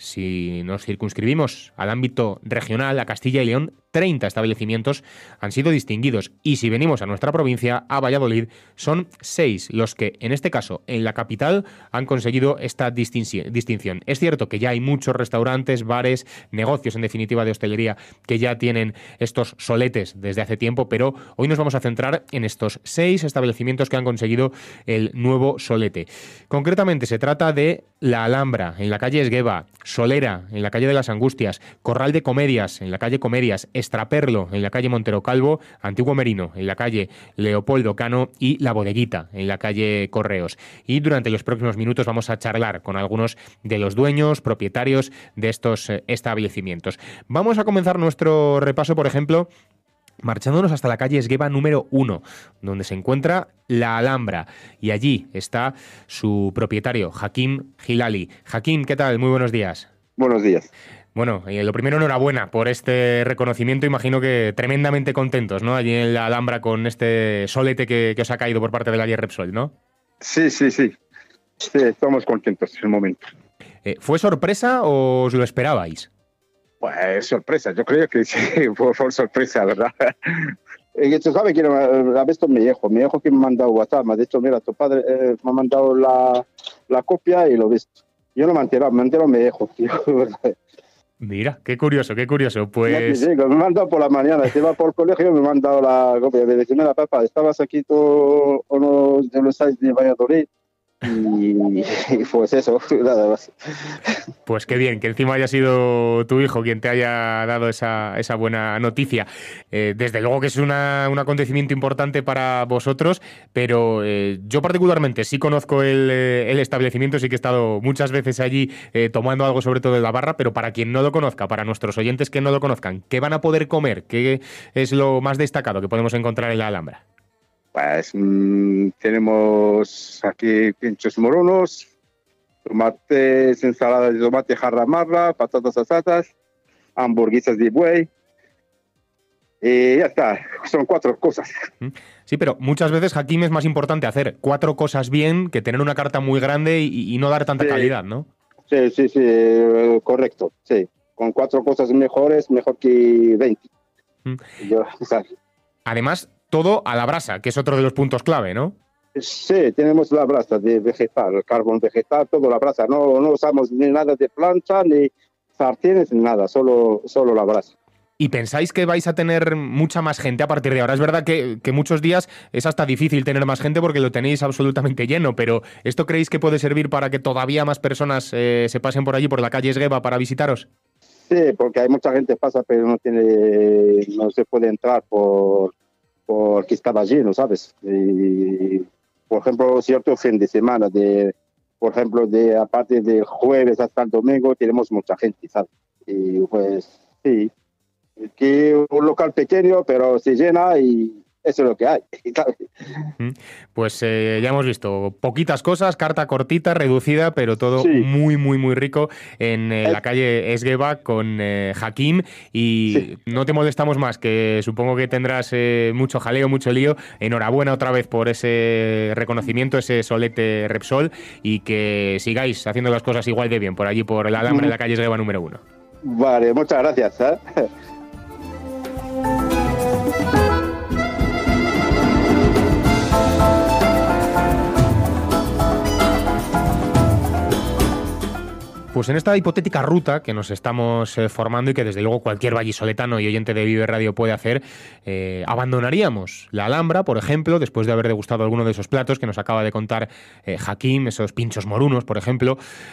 Si nos circunscribimos al ámbito regional, a Castilla y León, treinta establecimientos han sido distinguidos. Y si venimos a nuestra provincia, a Valladolid, son seis los que, en este caso, en la capital, han conseguido esta distinción. Es cierto que ya hay muchos restaurantes, bares, negocios, en definitiva, de hostelería, que ya tienen estos soletes desde hace tiempo, pero hoy nos vamos a centrar en estos seis establecimientos que han conseguido el nuevo solete. Concretamente, se trata de La Alhambra, en la calle Esgueva; Solera, en la calle de las Angustias; Corral de Comedias, en la calle Comedias; Estraperlo, en la calle Montero Calvo; Antiguo Merino, en la calle Leopoldo Cano; y La Bodeguita, en la calle Correos. Y durante los próximos minutos vamos a charlar con algunos de los dueños, propietarios de estos eh, establecimientos. Vamos a comenzar nuestro repaso, por ejemplo, marchándonos hasta la calle Esgueva número uno, donde se encuentra La Alhambra, y allí está su propietario, Hakim Hilali. Hakim, ¿qué tal? Muy buenos días. Buenos días. Bueno, eh, lo primero, enhorabuena por este reconocimiento. Imagino que tremendamente contentos, ¿no? Allí en La Alhambra con este solete que, que os ha caído por parte de la guía Repsol, ¿no? Sí, sí, sí. Sí, estamos contentos en el momento. Eh, ¿Fue sorpresa o os lo esperabais? Pues sorpresa, yo creo que sí, fue, fue sorpresa, ¿verdad? Y tú sabes que ha visto mi hijo, mi hijo que me ha mandado WhatsApp, me ha dicho, mira, tu padre eh, me ha mandado la, la copia y lo he visto. Yo no me he enterado, me he enterado mi hijo, tío, ¿verdad? Mira, qué curioso, qué curioso. Pues sí, me han mandado por la mañana, se va por el colegio, me han mandado la copia. Me dice, mira, papá, estabas aquí tú, uno de los seis de Valladolid. Y, y pues eso, nada más. Pues qué bien, que encima haya sido tu hijo quien te haya dado esa, esa buena noticia. Eh, desde luego que es una, un acontecimiento importante para vosotros, pero eh, yo particularmente sí conozco el, el establecimiento, sí que he estado muchas veces allí eh, tomando algo, sobre todo en la barra, pero para quien no lo conozca, para nuestros oyentes que no lo conozcan, ¿qué van a poder comer? ¿Qué es lo más destacado que podemos encontrar en la Alhambra? Pues mmm, tenemos aquí pinchos moronos, tomates, ensalada de tomate jarramarra, patatas asadas, hamburguesas de buey. Y ya está, son cuatro cosas. Sí, pero muchas veces, Hakim, es más importante hacer cuatro cosas bien que tener una carta muy grande y, y no dar tanta sí. calidad, ¿no? Sí, sí, sí, correcto, sí. Con cuatro cosas mejores, mejor que veinte. Mm. Yo, o sea, Además, todo a la brasa, que es otro de los puntos clave, ¿no? Sí, tenemos la brasa de vegetal, carbón vegetal, todo la brasa. No, no usamos ni nada de plancha, ni sartenes, ni nada, solo, solo la brasa. ¿Y pensáis que vais a tener mucha más gente a partir de ahora? Es verdad que, que muchos días es hasta difícil tener más gente porque lo tenéis absolutamente lleno, pero ¿esto creéis que puede servir para que todavía más personas eh, se pasen por allí, por la calle Esgueva, para visitaros? Sí, porque hay mucha gente que pasa, pero no tiene, no se puede entrar por... porque estaba lleno, ¿sabes? Y, por ejemplo, cierto fin de semana, de, por ejemplo, de a partir del jueves hasta el domingo, tenemos mucha gente, ¿sabes? Y pues, sí, que un local pequeño, pero se llena y eso es lo que hay. Pues eh, ya hemos visto poquitas cosas, carta cortita, reducida, pero todo sí. muy, muy, muy rico en eh, la calle Esgueva con eh, Hakim. Y sí. no te molestamos más, que supongo que tendrás eh, mucho jaleo, mucho lío. Enhorabuena otra vez por ese reconocimiento, ese solete Repsol, y que sigáis haciendo las cosas igual de bien por allí, por la Alhambra, mm. en la calle Esgueva número uno. Vale, muchas gracias, ¿eh? pues en esta hipotética ruta que nos estamos eh, formando y que desde luego cualquier vallisoletano y oyente de Vive Radio puede hacer, eh, abandonaríamos la Alhambra, por ejemplo, después de haber degustado alguno de esos platos que nos acaba de contar eh, Hakim, esos pinchos morunos, por ejemplo,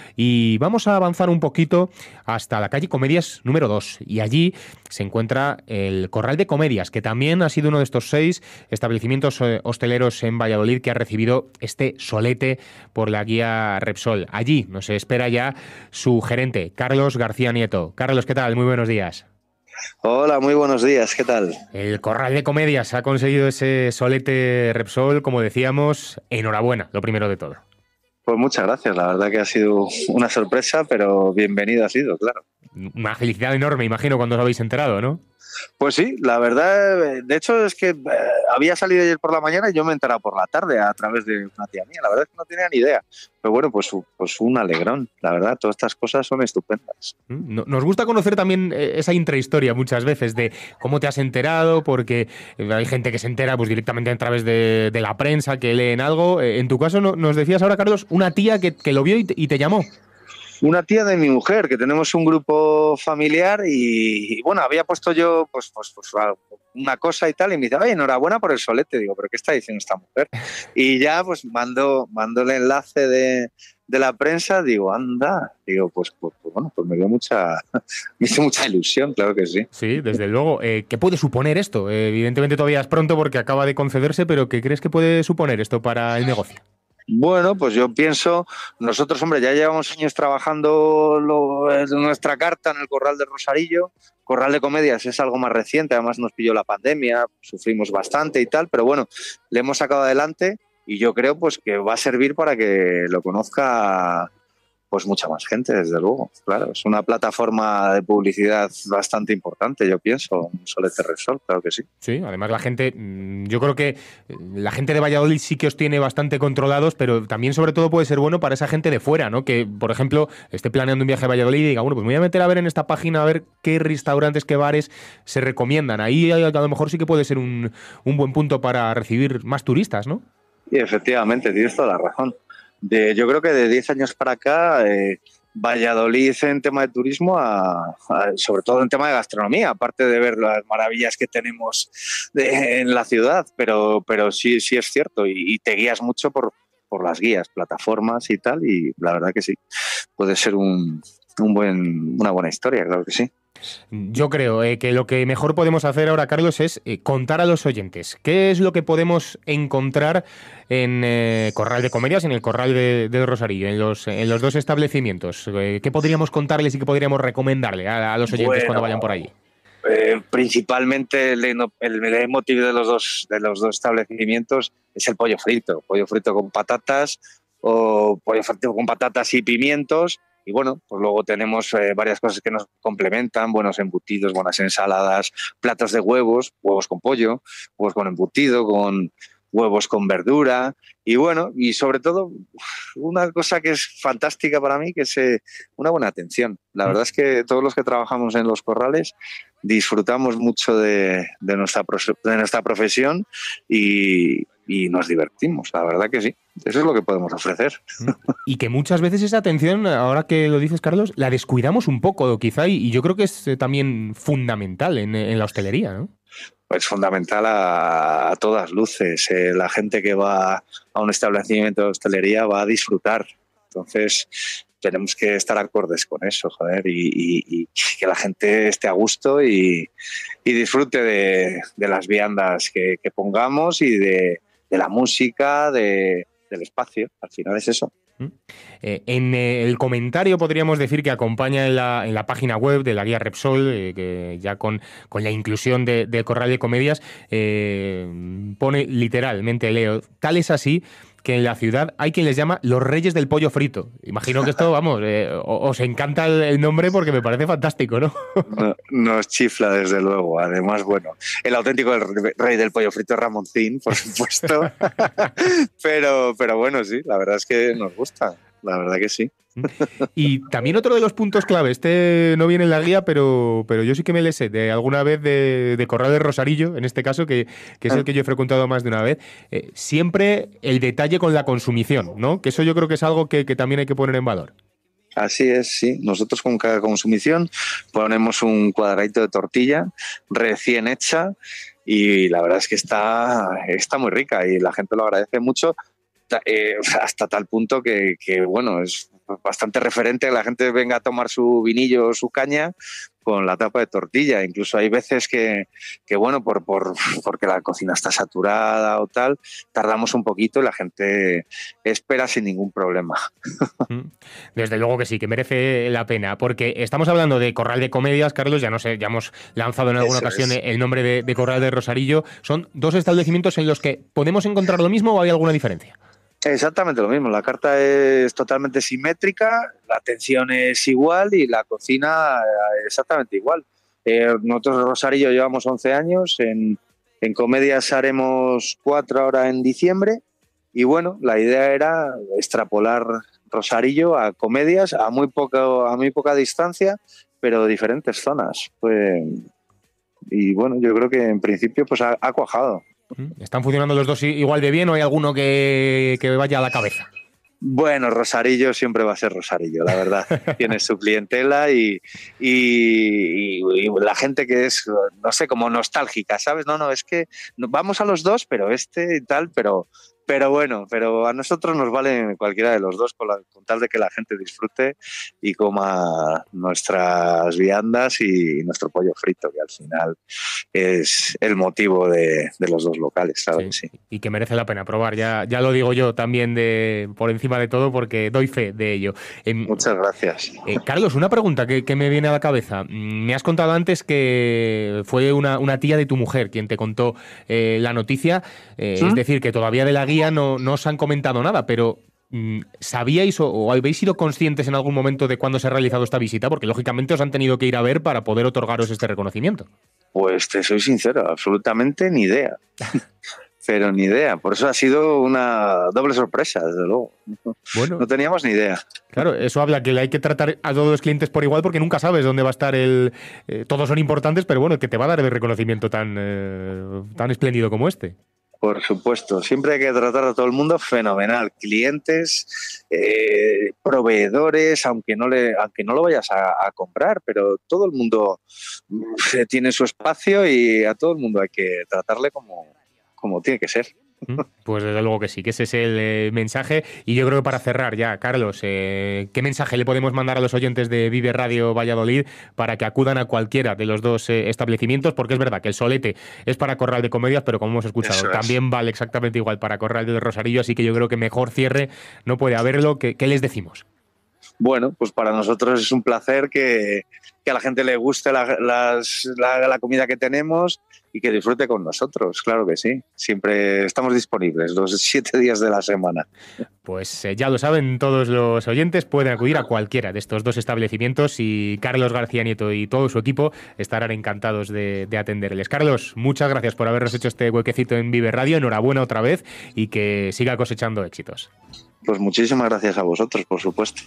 y vamos a avanzar un poquito hasta la calle Comedias número dos, y allí se encuentra el Corral de Comedias, que también ha sido uno de estos seis establecimientos eh, hosteleros en Valladolid que ha recibido este solete por la guía Repsol. Allí nos espera ya su gerente, Carlos García Nieto. Carlos, ¿qué tal? Muy buenos días. Hola, muy buenos días, ¿qué tal? El Corral de Comedias ha conseguido ese solete Repsol, como decíamos. Enhorabuena, lo primero de todo. Pues muchas gracias, la verdad que ha sido una sorpresa, pero bienvenido ha sido, claro. Una felicidad enorme, imagino, cuando os habéis enterado, ¿no? Pues sí, la verdad, de hecho es que eh, había salido ayer por la mañana y yo me he enterado por la tarde a través de una tía mía, la verdad es que no tenía ni idea. Pero bueno, pues, pues un alegrón, la verdad, todas estas cosas son estupendas. Nos gusta conocer también esa intrahistoria muchas veces de cómo te has enterado, porque hay gente que se entera pues directamente a través de, de la prensa, que leen algo. En tu caso, nos decías ahora, Carlos, una tía que, que lo vio y te, y te llamó. Una tía de mi mujer, que tenemos un grupo familiar y, y bueno, había puesto yo pues, pues, pues una cosa y tal, y me dice, oye, enhorabuena por el solete. Digo, ¿pero qué está diciendo esta mujer? Y ya pues mando, mando el enlace de, de la prensa, digo, anda, digo, pues, pues, pues bueno, pues me dio mucha, me hizo mucha ilusión, claro que sí. Sí, desde luego. Eh, ¿Qué puede suponer esto? Eh, evidentemente todavía es pronto porque acaba de concederse, pero ¿qué crees que puede suponer esto para el negocio? Bueno, pues yo pienso, nosotros, hombre, ya llevamos años trabajando lo, nuestra carta en el Corral de Rosarillo. Corral de Comedias es algo más reciente, además nos pilló la pandemia, sufrimos bastante y tal, pero bueno, le hemos sacado adelante y yo creo pues que va a servir para que lo conozca pues mucha más gente, desde luego. Claro, es una plataforma de publicidad bastante importante, yo pienso, un solete Repsol, claro que sí. Sí, además la gente, yo creo que la gente de Valladolid sí que os tiene bastante controlados, pero también sobre todo puede ser bueno para esa gente de fuera, ¿no? Que, por ejemplo, esté planeando un viaje a Valladolid y diga, bueno, pues me voy a meter a ver en esta página a ver qué restaurantes, qué bares se recomiendan. Ahí a lo mejor sí que puede ser un, un buen punto para recibir más turistas, ¿no? Y efectivamente, tienes toda la razón. De, yo creo que de diez años para acá, eh, Valladolid en tema de turismo, a, a, sobre todo en tema de gastronomía, aparte de ver las maravillas que tenemos de, en la ciudad, pero, pero sí, sí es cierto y, y te guías mucho por, por las guías, plataformas y tal, y la verdad que sí, puede ser un, un buen, una buena historia, claro que sí. Yo creo eh, que lo que mejor podemos hacer ahora, Carlos, es eh, contar a los oyentes qué es lo que podemos encontrar en eh, Corral de Comedias y en el Corral de, de Rosarillo, en los, en los dos establecimientos. Eh, ¿Qué podríamos contarles y qué podríamos recomendarle a, a los oyentes bueno, cuando vayan por allí? Eh, principalmente el, el leitmotiv de los dos de los dos establecimientos es el pollo frito, pollo frito con patatas o pollo frito con patatas y pimientos. Y bueno, pues luego tenemos eh, varias cosas que nos complementan, buenos embutidos, buenas ensaladas, platos de huevos, huevos con pollo, huevos con embutido, con huevos con verdura y bueno, y sobre todo una cosa que es fantástica para mí, que es eh, una buena atención. La verdad es que todos los que trabajamos en los corrales disfrutamos mucho de, de, nuestra, de nuestra profesión y, y nos divertimos, la verdad que sí. Eso es lo que podemos ofrecer. Y que muchas veces esa atención, ahora que lo dices, Carlos, la descuidamos un poco quizá y, y yo creo que es eh, también fundamental en, en la hostelería, ¿no? Pues fundamental a, a todas luces. Eh, la gente que va a un establecimiento de hostelería va a disfrutar. Entonces tenemos que estar acordes con eso, joder, y, y, y que la gente esté a gusto y, y disfrute de, de las viandas que, que pongamos y de, de la música, de, del espacio. Al final es eso. Eh, en eh, el comentario podríamos decir que acompaña en la, en la página web de la guía Repsol, eh, que ya con, con la inclusión de, del Corral de Comedias, eh, pone literalmente, leo, tal es así que en la ciudad hay quien les llama los reyes del pollo frito. Imagino que esto, vamos, eh, os encanta el, el nombre porque me parece fantástico, ¿no? no nos chifla, desde luego. Además, bueno, el auténtico rey del pollo frito es Ramoncín, por supuesto. pero, pero bueno, sí, la verdad es que nos gusta. La verdad que sí. Y también otro de los puntos clave, este no viene en la guía, pero, pero yo sí que me le sé de alguna vez de, de Corral de Rosarillo, en este caso, que, que es el que yo he frecuentado más de una vez, eh, siempre el detalle con la consumición, ¿no? Que eso yo creo que es algo que, que también hay que poner en valor. Así es, sí. Nosotros con cada consumición ponemos un cuadradito de tortilla recién hecha y la verdad es que está, está muy rica y la gente lo agradece mucho, eh, hasta tal punto que, que, bueno, es bastante referente que la gente venga a tomar su vinillo o su caña con la tapa de tortilla. Incluso hay veces que, que bueno, por, por porque la cocina está saturada o tal, tardamos un poquito y la gente espera sin ningún problema. Desde luego que sí, que merece la pena, porque estamos hablando de Corral de Comedias, Carlos, ya no sé, ya hemos lanzado en alguna Eso ocasión es. el nombre de, de Corral de Rosarillo. ¿Son dos establecimientos en los que podemos encontrar lo mismo o hay alguna diferencia? Exactamente lo mismo, la carta es totalmente simétrica, la atención es igual y la cocina exactamente igual. Eh, nosotros en Rosarillo llevamos once años, en, en Comedias haremos cuatro ahora en diciembre y bueno, la idea era extrapolar Rosarillo a Comedias a muy, poco, a muy poca distancia, pero diferentes zonas. Pues, y bueno, yo creo que en principio pues ha, ha cuajado. ¿Están funcionando los dos igual de bien o hay alguno que, que vaya a la cabeza? Bueno, Rosarillo siempre va a ser Rosarillo, la verdad. Tiene su clientela y, y, y la gente que es, no sé, como nostálgica, ¿sabes? No, no, es que vamos a los dos, pero este y tal, pero... Pero bueno, pero a nosotros nos vale cualquiera de los dos con, la, con tal de que la gente disfrute y coma nuestras viandas y nuestro pollo frito, que al final es el motivo de, de los dos locales, ¿sabes? Sí, sí. Y que merece la pena probar, ya, ya lo digo yo también de por encima de todo porque doy fe de ello. Eh, Muchas gracias. Eh, Carlos, una pregunta que, que me viene a la cabeza. Me has contado antes que fue una, una tía de tu mujer quien te contó eh, la noticia, eh, ¿Mm? Es decir, que todavía de la guía No, no os han comentado nada, pero ¿sabíais o, o habéis sido conscientes en algún momento de cuándo se ha realizado esta visita? Porque lógicamente os han tenido que ir a ver para poder otorgaros este reconocimiento. Pues te soy sincero, absolutamente ni idea. Pero ni idea. Por eso ha sido una doble sorpresa, desde luego. Bueno, no teníamos ni idea. Claro, eso habla que hay que tratar a todos los clientes por igual porque nunca sabes dónde va a estar el... Eh, todos son importantes, pero bueno, que te va a dar el reconocimiento tan, eh, tan espléndido como este. Por supuesto, siempre hay que tratar a todo el mundo fenomenal, clientes, eh, proveedores, aunque no le, aunque no lo vayas a, a comprar, pero todo el mundo tiene su espacio y a todo el mundo hay que tratarle como, como tiene que ser. Pues desde luego que sí, que ese es el eh, mensaje. Y yo creo que para cerrar ya, Carlos, eh, ¿qué mensaje le podemos mandar a los oyentes de Vive Radio Valladolid para que acudan a cualquiera de los dos eh, establecimientos? Porque es verdad que el solete es para Corral de Comedias, pero como hemos escuchado, también vale exactamente igual para Corral de Rosarillo, así que yo creo que mejor cierre no puede haberlo. ¿Qué, qué les decimos? Bueno, pues para nosotros es un placer que, que a la gente le guste la, las, la, la comida que tenemos y que disfrute con nosotros, claro que sí. Siempre estamos disponibles los siete días de la semana. Pues eh, ya lo saben todos los oyentes, pueden acudir a cualquiera de estos dos establecimientos y Carlos García Nieto y todo su equipo estarán encantados de, de atenderles. Carlos, muchas gracias por habernos hecho este huequecito en Vive Radio, enhorabuena otra vez y que siga cosechando éxitos. Pues muchísimas gracias a vosotros, por supuesto.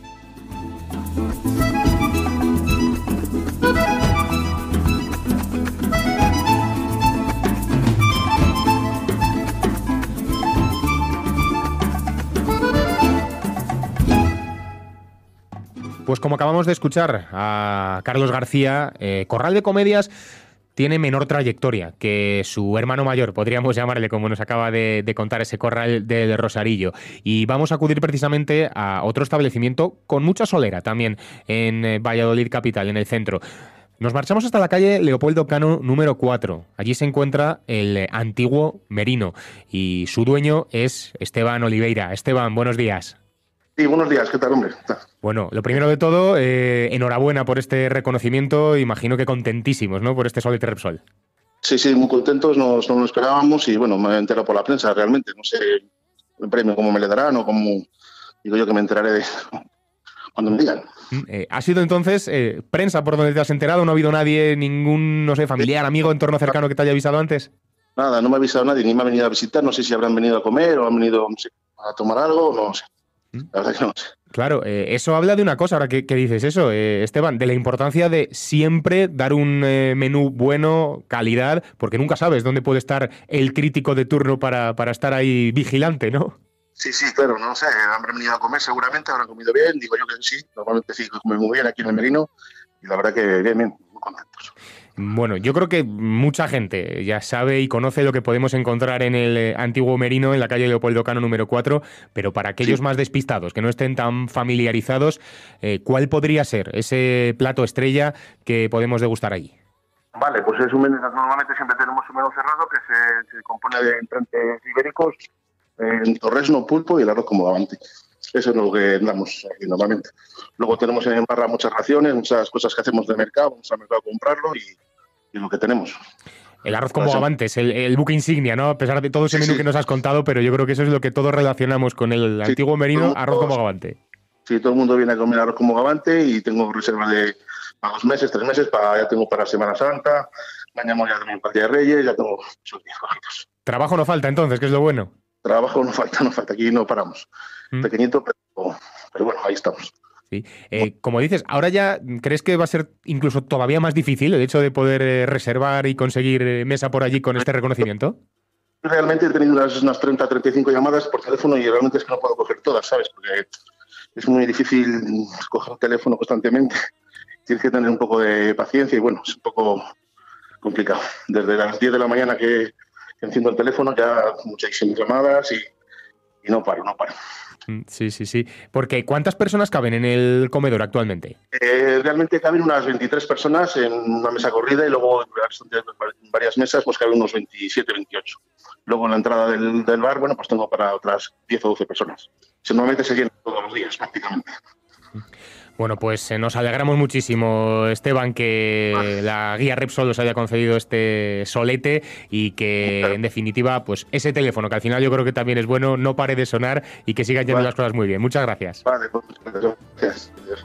Pues como acabamos de escuchar a Carlos García, eh, Corral de Comedias tiene menor trayectoria que su hermano mayor, podríamos llamarle, como nos acaba de, de contar ese Corral del Rosarillo. Y vamos a acudir precisamente a otro establecimiento con mucha solera también en eh, Valladolid capital, en el centro. Nos marchamos hasta la calle Leopoldo Cano número cuatro. Allí se encuentra el antiguo Merino y su dueño es Esteban Oliveira. Esteban, buenos días. Sí, buenos días, ¿qué tal, hombre? Bueno, lo primero de todo, eh, enhorabuena por este reconocimiento, imagino que contentísimos, ¿no?, por este Solete Repsol. Sí, sí, muy contentos, nos, no lo esperábamos y bueno, me he enterado por la prensa realmente, no sé el premio cómo me le darán o cómo, digo yo que me enteraré de cuando me digan. Eh, ¿Ha sido entonces eh, prensa por donde te has enterado? ¿No ha habido nadie, ningún, no sé, familiar, amigo, entorno cercano que te haya avisado antes? Nada, no me ha avisado nadie, ni me ha venido a visitar, no sé si habrán venido a comer o han venido, no sé, a tomar algo, no sé. La verdad que no sé. Claro, eh, eso habla de una cosa, ahora que, que dices eso, eh, Esteban, de la importancia de siempre dar un eh, menú bueno, calidad, porque nunca sabes dónde puede estar el crítico de turno para, para estar ahí vigilante, ¿no? Sí, sí, claro, no sé, habrán venido a comer seguramente, habrán comido bien, digo yo que sí, normalmente sí, comen muy bien aquí en el Merino, y la verdad que bien, bien, muy contentos. Bueno, yo creo que mucha gente ya sabe y conoce lo que podemos encontrar en el eh, antiguo Merino, en la calle Leopoldo Cano número cuatro, pero para aquellos sí. más despistados, que no estén tan familiarizados, eh, ¿cuál podría ser ese plato estrella que podemos degustar allí? Vale, pues es un menú, normalmente siempre tenemos un menú cerrado que se, se compone de entrantes ibéricos, en torresno, pulpo y el arroz con bogavante. Eso es lo que damos aquí normalmente. Luego tenemos en barra muchas raciones, muchas cosas que hacemos de mercado, vamos al mercado a comprarlo y, y lo que tenemos. El arroz con bogavante es el, el buque insignia, ¿no? A pesar de todo ese sí, menú sí. que nos has contado, pero yo creo que eso es lo que todos relacionamos con el sí, antiguo Merino, arroz con bogavante. Sí, todo el mundo viene a comer arroz con bogavante y tengo reservas de para dos meses, tres meses, para, ya tengo para Semana Santa, mañana ya también para el Día de Reyes, ya tengo esos diez cojitos. Trabajo no falta entonces, que es lo bueno. Trabajo no falta, no falta, aquí no paramos. Mm. Pequeñito, pero, pero bueno, ahí estamos. Sí. Eh, como dices, ahora ya crees que va a ser incluso todavía más difícil el hecho de poder eh, reservar y conseguir eh, mesa por allí con este reconocimiento. Realmente he tenido unas, unas treinta, treinta y cinco llamadas por teléfono y realmente es que no puedo coger todas, ¿sabes? Porque es muy difícil coger el teléfono constantemente. Tienes que tener un poco de paciencia y bueno, es un poco complicado. Desde las diez de la mañana que enciendo el teléfono ya muchísimas llamadas y, y no paro, no paro. Sí, sí, sí. Porque ¿cuántas personas caben en el comedor actualmente? Eh, realmente caben unas veintitrés personas en una mesa corrida y luego en varias mesas pues caben unos veintisiete, veintiocho. Luego en la entrada del, del bar, bueno, pues tengo para otras diez o doce personas. Normalmente se llena todos los días prácticamente. Bueno, pues eh, nos alegramos muchísimo, Esteban, que la guía Repsol os haya concedido este solete y que, en definitiva, pues ese teléfono, que al final yo creo que también es bueno, no pare de sonar y que sigan yendo vale. las cosas muy bien. Muchas gracias. Vale, pues muchas gracias. Adiós.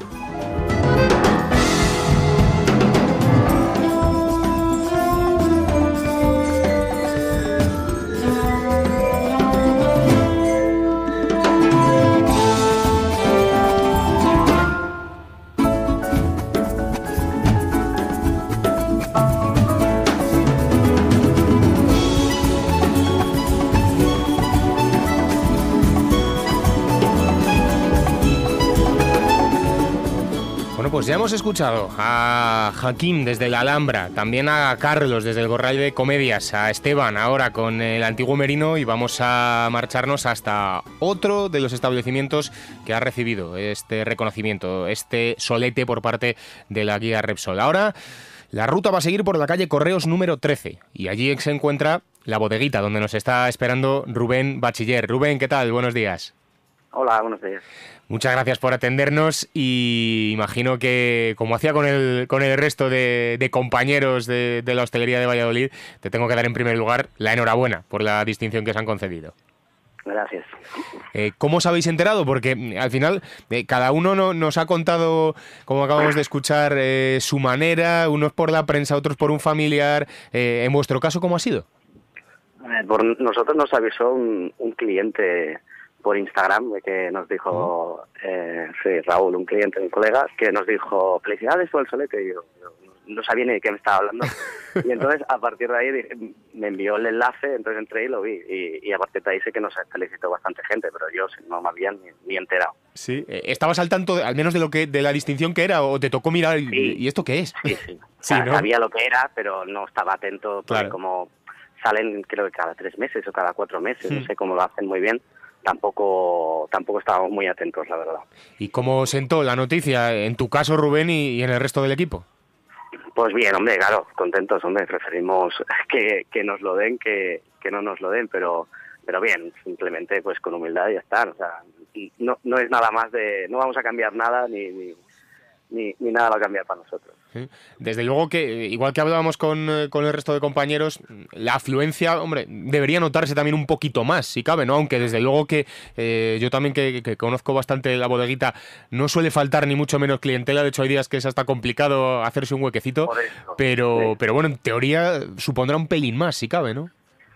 Pues ya hemos escuchado a Joaquín desde la Alhambra, también a Carlos desde el Gorral de Comedias, a Esteban ahora con el antiguo Merino y vamos a marcharnos hasta otro de los establecimientos que ha recibido este reconocimiento, este solete por parte de la guía Repsol. Ahora la ruta va a seguir por la calle Correos número trece y allí se encuentra la bodeguita donde nos está esperando Rubén Bachiller. Rubén, ¿qué tal? Buenos días. Hola, buenos días. Muchas gracias por atendernos y imagino que, como hacía con el, con el resto de, de compañeros de, de la hostelería de Valladolid, te tengo que dar en primer lugar la enhorabuena por la distinción que os han concedido. Gracias. Eh, ¿Cómo os habéis enterado? Porque al final eh, cada uno no, nos ha contado, como acabamos de escuchar, eh, su manera, unos por la prensa, otros por un familiar. Eh, en vuestro caso, ¿cómo ha sido? Eh, por nosotros nos avisó un, un cliente por Instagram, que nos dijo, eh, sí, Raúl, un cliente, un colega, que nos dijo, felicidades por el solete, y yo, yo no sabía ni de qué me estaba hablando. Y entonces, a partir de ahí, dije, me envió el enlace, entonces entré y lo vi, y, y a partir de ahí sé que nos felicitó bastante gente, pero yo no me había ni, ni enterado. Sí, ¿estabas al tanto, de, al menos de lo que de la distinción que era, o te tocó mirar, y, sí. ¿y esto qué es? Sí, sí, o sí sea, ¿no? Sabía lo que era, pero no estaba atento, porque claro. como salen, creo que cada tres meses o cada cuatro meses, sí. no sé cómo lo hacen muy bien, tampoco tampoco estábamos muy atentos, la verdad. ¿Y cómo sentó la noticia en tu caso, Rubén, y, y en el resto del equipo? Pues bien, hombre, claro, contentos, hombre, preferimos que, que nos lo den que, que no nos lo den, pero pero bien, simplemente pues con humildad y ya está, o sea, no no es nada más de, no vamos a cambiar nada ni ni, ni, ni nada va a cambiar para nosotros. Desde luego que, igual que hablábamos con, con el resto de compañeros, la afluencia, hombre, debería notarse también un poquito más, si cabe, ¿no? Aunque desde luego que eh, yo también que, que conozco bastante la bodeguita, no suele faltar ni mucho menos clientela, de hecho hay días que es hasta complicado hacerse un huequecito, pero, sí. pero bueno, en teoría supondrá un pelín más, si cabe, ¿no?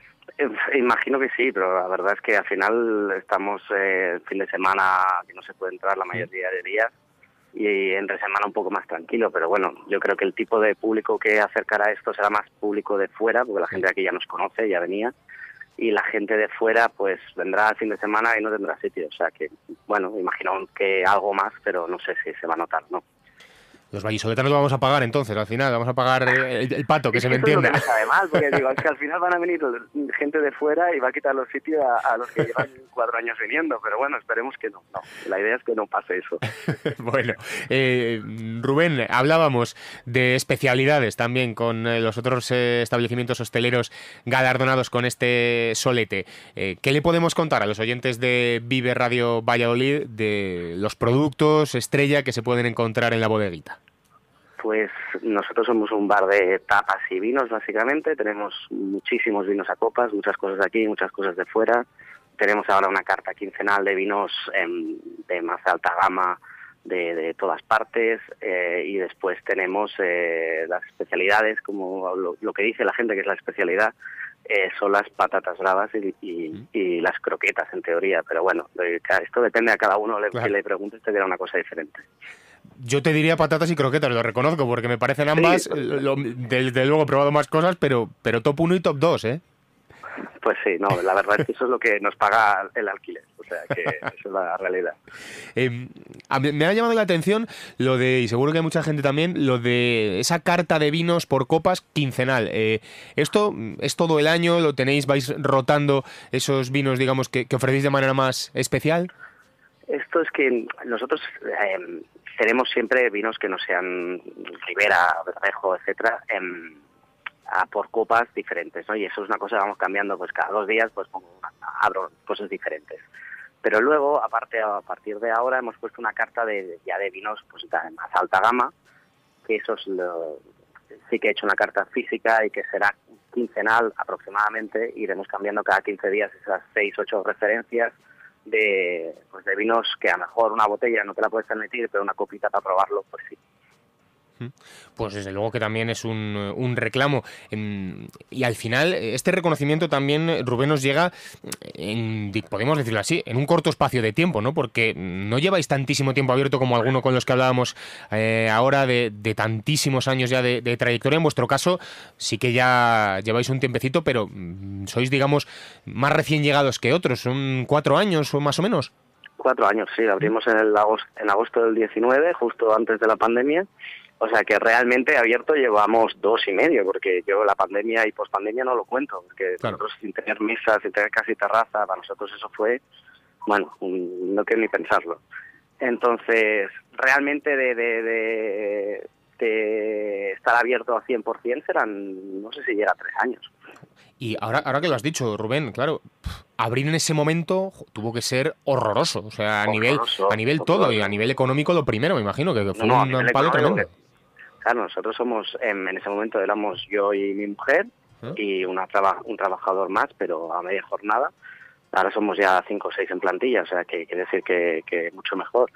Imagino que sí, pero la verdad es que al final estamos eh, fin de semana que no se puede entrar la mayoría de días, y entre semana un poco más tranquilo, pero bueno, yo creo que el tipo de público que acercará esto será más público de fuera, porque la gente de aquí ya nos conoce, ya venía, y la gente de fuera pues vendrá el fin de semana y no tendrá sitio. O sea que, bueno, imagino que algo más, pero no sé si se va a notar, ¿no? Los vallisoletanos lo vamos a pagar entonces, al final, vamos a pagar el, el pato, que es se que me entienda. Eso es lo que me sabe mal, porque digo, es que al final van a venir gente de fuera y va a quitar los sitios a, a los que llevan cuatro años viniendo, pero bueno, esperemos que no, no. La idea es que no pase eso. Bueno, eh, Rubén, hablábamos de especialidades también con eh, los otros eh, establecimientos hosteleros galardonados con este solete. Eh, ¿Qué le podemos contar a los oyentes de Vive Radio Valladolid de los productos estrella que se pueden encontrar en la bodeguita? Pues nosotros somos un bar de tapas y vinos, básicamente. Tenemos muchísimos vinos a copas, muchas cosas de aquí, muchas cosas de fuera. Tenemos ahora una carta quincenal de vinos eh, de más alta gama de, de todas partes. Eh, y después tenemos eh, las especialidades, como lo, lo que dice la gente que es la especialidad, eh, son las patatas bravas y, y, y las croquetas, en teoría. Pero bueno, esto depende a cada uno. Claro. Si le preguntes, te dirá una cosa diferente. Yo te diría patatas y croquetas, lo reconozco, porque me parecen ambas, sí, lo, desde luego he probado más cosas, pero pero top uno y top dos, ¿eh? Pues sí, no, la verdad es que eso es lo que nos paga el alquiler, o sea, que eso es la realidad. Eh, a mí, me ha llamado la atención lo de, y seguro que hay mucha gente también, lo de esa carta de vinos por copas quincenal. Eh, ¿Esto es todo el año? ¿Lo tenéis, vais rotando esos vinos, digamos, que, que ofrecéis de manera más especial? Esto es que nosotros eh, tenemos siempre vinos que no sean Ribera, Verdejo, etcétera, eh, a por copas diferentes, ¿no? Y eso es una cosa que vamos cambiando, pues cada dos días pues pongo una, abro cosas diferentes. Pero luego, aparte a partir de ahora, hemos puesto una carta de ya de vinos pues de más alta gama, que eso es lo, sí que he hecho una carta física y que será quincenal aproximadamente. Iremos cambiando cada quince días esas seis, ocho referencias de pues de vinos que a lo mejor una botella no te la puedes permitir, pero una copita para probarlo, pues sí. Pues desde luego que también es un, un reclamo. Y al final, este reconocimiento también, Rubén, nos llega, en, podemos decirlo así, en un corto espacio de tiempo, ¿no? Porque no lleváis tantísimo tiempo abierto como alguno con los que hablábamos eh, ahora, de, de tantísimos años ya de, de trayectoria. En vuestro caso, sí que ya lleváis un tiempecito, pero sois, digamos, más recién llegados que otros. ¿Son cuatro años o más o menos? Cuatro años, sí. Abrimos en, el agosto, en agosto del diecinueve, justo antes de la pandemia. O sea que realmente abierto llevamos dos y medio, porque yo la pandemia y pospandemia no lo cuento, porque claro, nosotros sin tener mesas, sin tener casi terraza, para nosotros eso fue, bueno, no quiero ni pensarlo. Entonces, realmente de, de, de, de estar abierto al cien por ciento serán, no sé si llega a tres años. Y ahora, ahora que lo has dicho, Rubén, claro, abrir en ese momento tuvo que ser horroroso, o sea, a nivel a nivel todo, y a nivel económico lo primero, me imagino, que fue no, no, un palo tremendo. Que, claro, nosotros somos, en, en ese momento éramos yo y mi mujer, ¿eh? Y una traba, un trabajador más, pero a media jornada. Ahora somos ya cinco o seis en plantilla, o sea, que quiere decir que, que mucho mejor.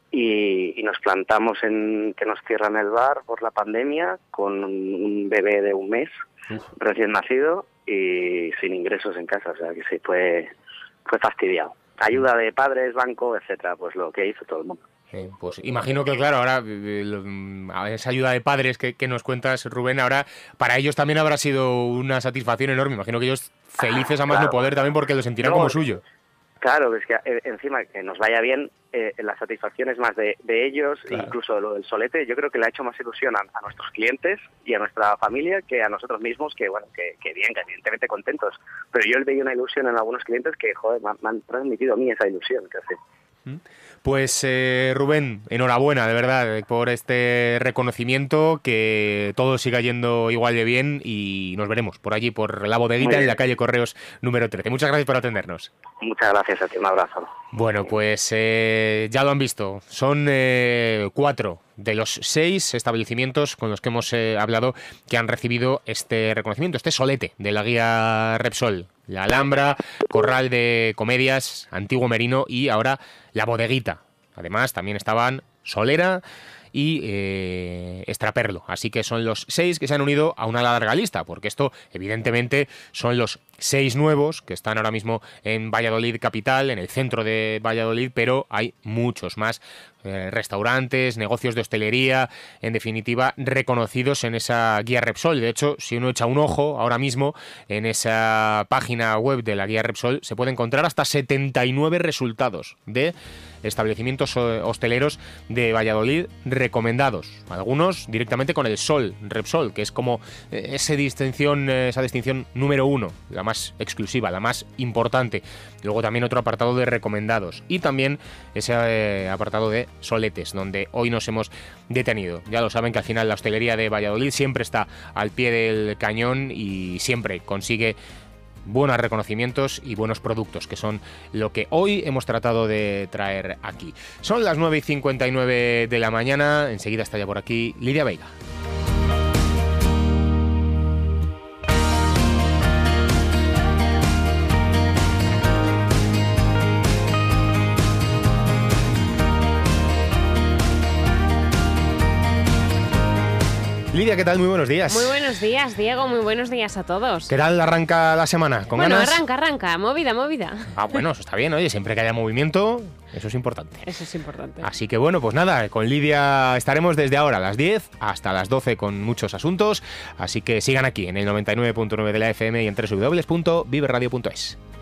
Y, y nos plantamos en que nos cierran el bar por la pandemia, con un bebé de un mes, Uf. recién nacido, y sin ingresos en casa, o sea que sí, fue, fue fastidiado. Ayuda de padres, banco, etcétera, pues lo que hizo todo el mundo. Sí, pues imagino que, claro, ahora esa ayuda de padres que, que nos cuentas, Rubén, ahora para ellos también habrá sido una satisfacción enorme. Imagino que ellos felices a más claro. no poder también, porque lo sentirán no, como suyo. Claro, es que eh, encima que nos vaya bien, eh, la satisfacción es más de, de ellos, claro. Incluso lo del solete, yo creo que le ha hecho más ilusión a, a nuestros clientes y a nuestra familia que a nosotros mismos, que bueno, que, que bien, que evidentemente contentos. Pero yo le veía una ilusión en algunos clientes que, joder, me, me han transmitido a mí esa ilusión, casi. Pues eh, Rubén, enhorabuena de verdad por este reconocimiento, que todo siga yendo igual de bien y nos veremos por allí, por la bodeguita en la calle Correos número trece. Muchas gracias por atendernos. Muchas gracias a ti, un abrazo. Bueno, pues eh, ya lo han visto, son eh, cuatro de los seis establecimientos con los que hemos eh, hablado que han recibido este reconocimiento, este solete de la guía Repsol. La Alhambra, Corral de Comedias, Antiguo Merino y ahora la bodeguita. Además, también estaban Solera y eh, Extraperlo. Así que son los seis que se han unido a una larga lista, porque esto, evidentemente, son los seis nuevos que están ahora mismo en Valladolid capital, en el centro de Valladolid, pero hay muchos más eh, restaurantes, negocios de hostelería, en definitiva, reconocidos en esa guía Repsol. De hecho, si uno echa un ojo ahora mismo en esa página web de la guía Repsol, se puede encontrar hasta setenta y nueve resultados de establecimientos hosteleros de Valladolid recomendados, algunos directamente con el Sol, Repsol, que es como esa distinción, esa distinción número uno, la más exclusiva, la más importante. Luego también otro apartado de recomendados y también ese eh, apartado de soletes, donde hoy nos hemos detenido. Ya lo saben que al final la hostelería de Valladolid siempre está al pie del cañón y siempre consigue buenos reconocimientos y buenos productos, que son lo que hoy hemos tratado de traer aquí. Son las nueve y cincuenta y nueve de la mañana, enseguida está ya por aquí Lidia Veiga. Lidia, ¿qué tal? Muy buenos días. Muy buenos días, Diego. Muy buenos días a todos. ¿Qué tal arranca la semana? ¿Con bueno, ganas? arranca, arranca. Movida, movida. Ah, bueno, eso está bien. Oye, siempre que haya movimiento, eso es importante. Eso es importante. Así que bueno, pues nada, con Lidia estaremos desde ahora a las diez hasta las doce con muchos asuntos. Así que sigan aquí en el noventa y nueve punto nueve de la F M y en doble u doble u doble u punto vive radio punto es.